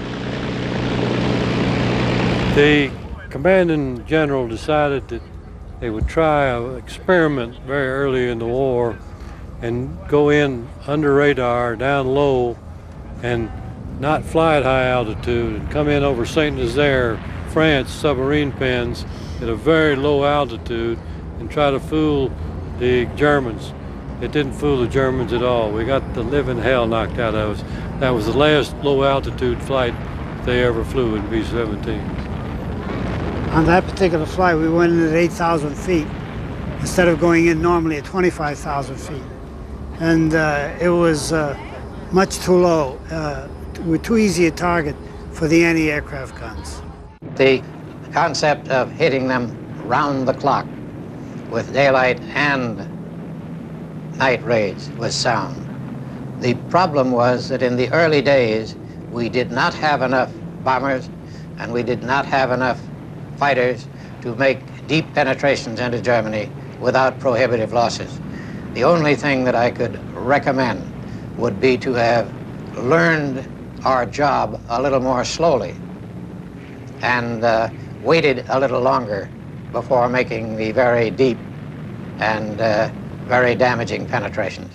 The commanding general decided that they would try an experiment very early in the war and go in under radar, down low, and not fly at high altitude, and come in over Saint Nazaire, France, submarine pens at a very low altitude and try to fool the Germans. It didn't fool the Germans at all. We got the living hell knocked out of us. That was the last low altitude flight they ever flew in B seventeen. On that particular flight, we went in at eight thousand feet instead of going in normally at twenty-five thousand feet. And uh, it was uh, much too low. Uh, we were too easy a target for the anti-aircraft guns. The concept of hitting them round the clock with daylight and night raids was sound. The problem was that in the early days, we did not have enough bombers and we did not have enough fighters to make deep penetrations into Germany without prohibitive losses. The only thing that I could recommend would be to have learned our job a little more slowly and uh, waited a little longer before making the very deep and uh, very damaging penetrations.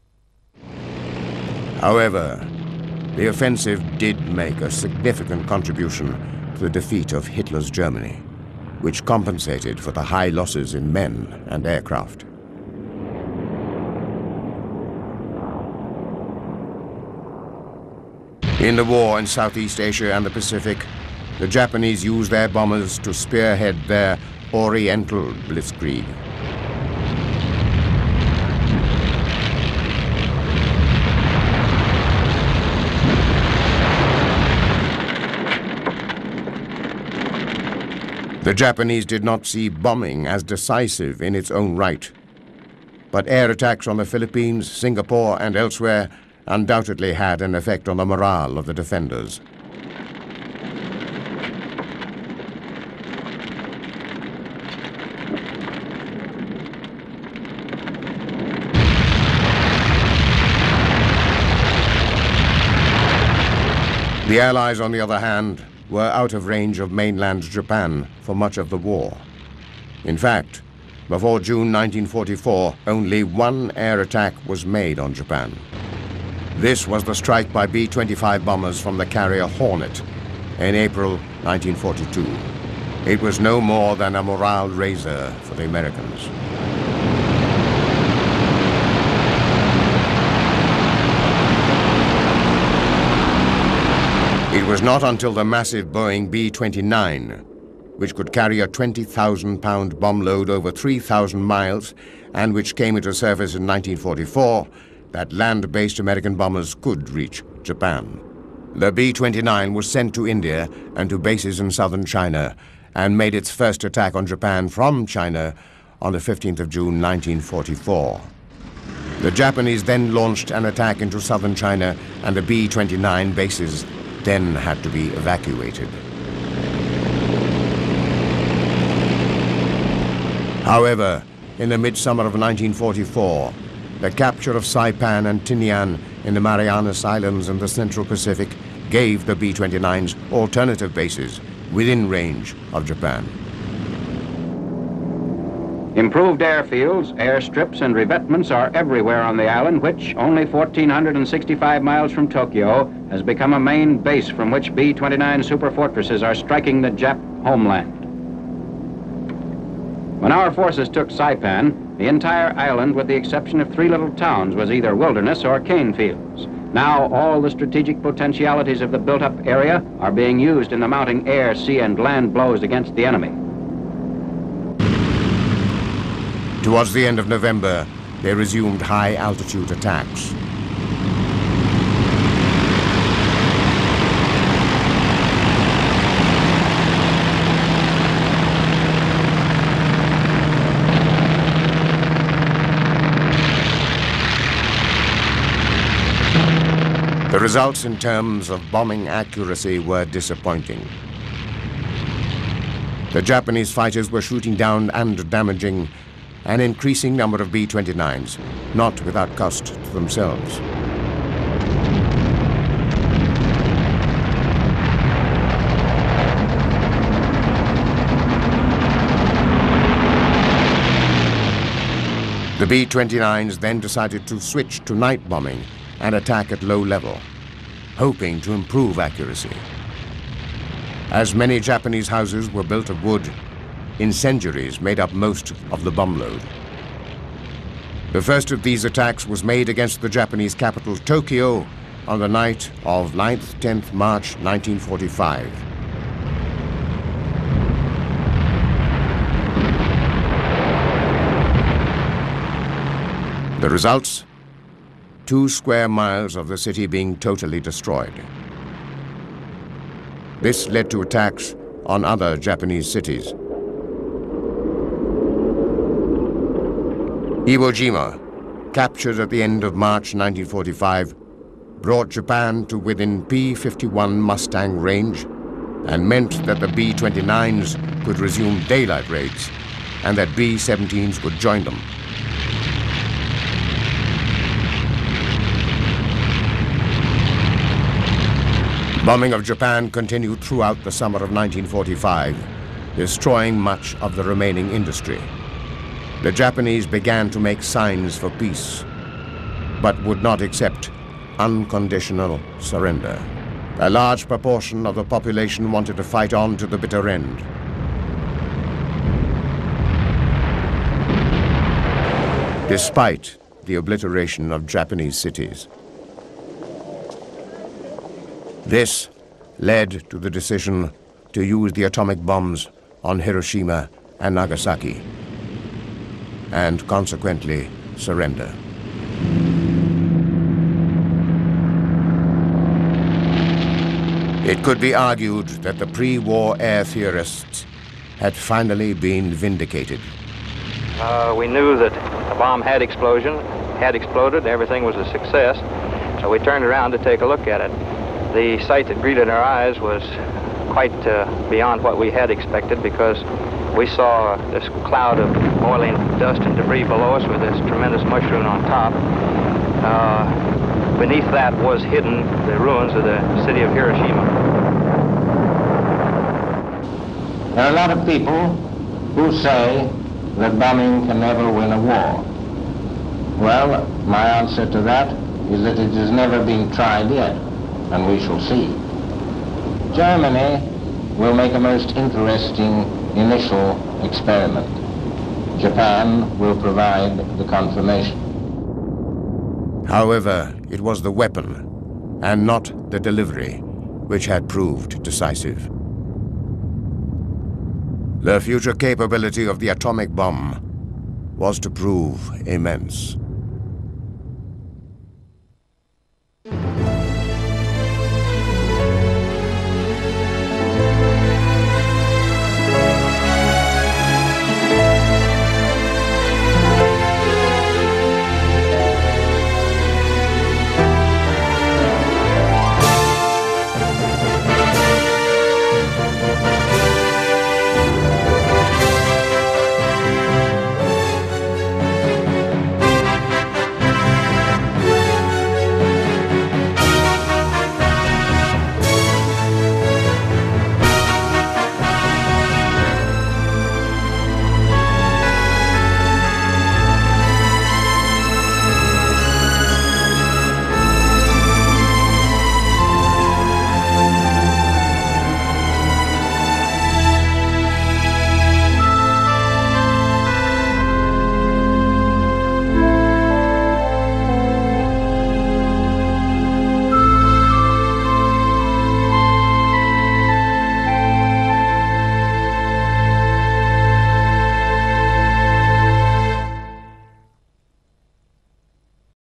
However, the offensive did make a significant contribution to the defeat of Hitler's Germany, which compensated for the high losses in men and aircraft. In the war in Southeast Asia and the Pacific, the Japanese used their bombers to spearhead their Oriental Blitzkrieg. The Japanese did not see bombing as decisive in its own right, but air attacks on the Philippines, Singapore, and elsewhere undoubtedly had an effect on the morale of the defenders. The Allies, on the other hand, were out of range of mainland Japan for much of the war. In fact, before June nineteen forty-four, only one air attack was made on Japan. This was the strike by B twenty-five bombers from the carrier Hornet in April nineteen forty-two. It was no more than a morale raiser for the Americans. It was not until the massive Boeing B twenty-nine, which could carry a twenty thousand pound bomb load over three thousand miles and which came into service in nineteen forty-four, that land-based American bombers could reach Japan. The B twenty-nine was sent to India and to bases in southern China and made its first attack on Japan from China on the fifteenth of June nineteen forty-four. The Japanese then launched an attack into southern China, and the B twenty-nine bases then had to be evacuated. However, in the midsummer of nineteen forty-four, the capture of Saipan and Tinian in the Marianas Islands in the Central Pacific gave the B twenty-nines alternative bases within range of Japan. Improved airfields, airstrips, and revetments are everywhere on the island, which, only one thousand four hundred sixty-five miles from Tokyo, has become a main base from which B twenty-nine superfortresses are striking the Jap homeland. When our forces took Saipan, the entire island, with the exception of three little towns, was either wilderness or cane fields. Now all the strategic potentialities of the built-up area are being used in the mounting air, sea, and land blows against the enemy. Towards the end of November, they resumed high-altitude attacks. The results in terms of bombing accuracy were disappointing. The Japanese fighters were shooting down and damaging an increasing number of B twenty-nines, not without cost to themselves. The B twenty-nines then decided to switch to night bombing and attack at low level, hoping to improve accuracy. As many Japanese houses were built of wood, incendiaries made up most of the bomb load. The first of these attacks was made against the Japanese capital, Tokyo, on the night of ninth to tenth March nineteen forty-five. The results? Two square miles of the city being totally destroyed. This led to attacks on other Japanese cities. Iwo Jima, captured at the end of March nineteen forty-five, brought Japan to within P fifty-one Mustang range and meant that the B twenty-nines could resume daylight raids and that B seventeens could join them. Bombing of Japan continued throughout the summer of nineteen forty-five, destroying much of the remaining industry. The Japanese began to make signs for peace, but would not accept unconditional surrender. A large proportion of the population wanted to fight on to the bitter end. Despite the obliteration of Japanese cities. This led to the decision to use the atomic bombs on Hiroshima and Nagasaki, and consequently surrender. It could be argued that the pre-war air theorists had finally been vindicated. Uh, we knew that the bomb had explosion, had exploded, everything was a success, so we turned around to take a look at it. The sight that greeted our eyes was quite uh, beyond what we had expected, because we saw this cloud of boiling dust and debris below us with this tremendous mushroom on top. Uh, beneath that was hidden the ruins of the city of Hiroshima. There are a lot of people who say that bombing can never win a war. Well, my answer to that is that it has never been tried yet, and we shall see. Germany will make a most interesting initial experiment. Japan will provide the confirmation. However, it was the weapon, and not the delivery, which had proved decisive. The future capability of the atomic bomb was to prove immense.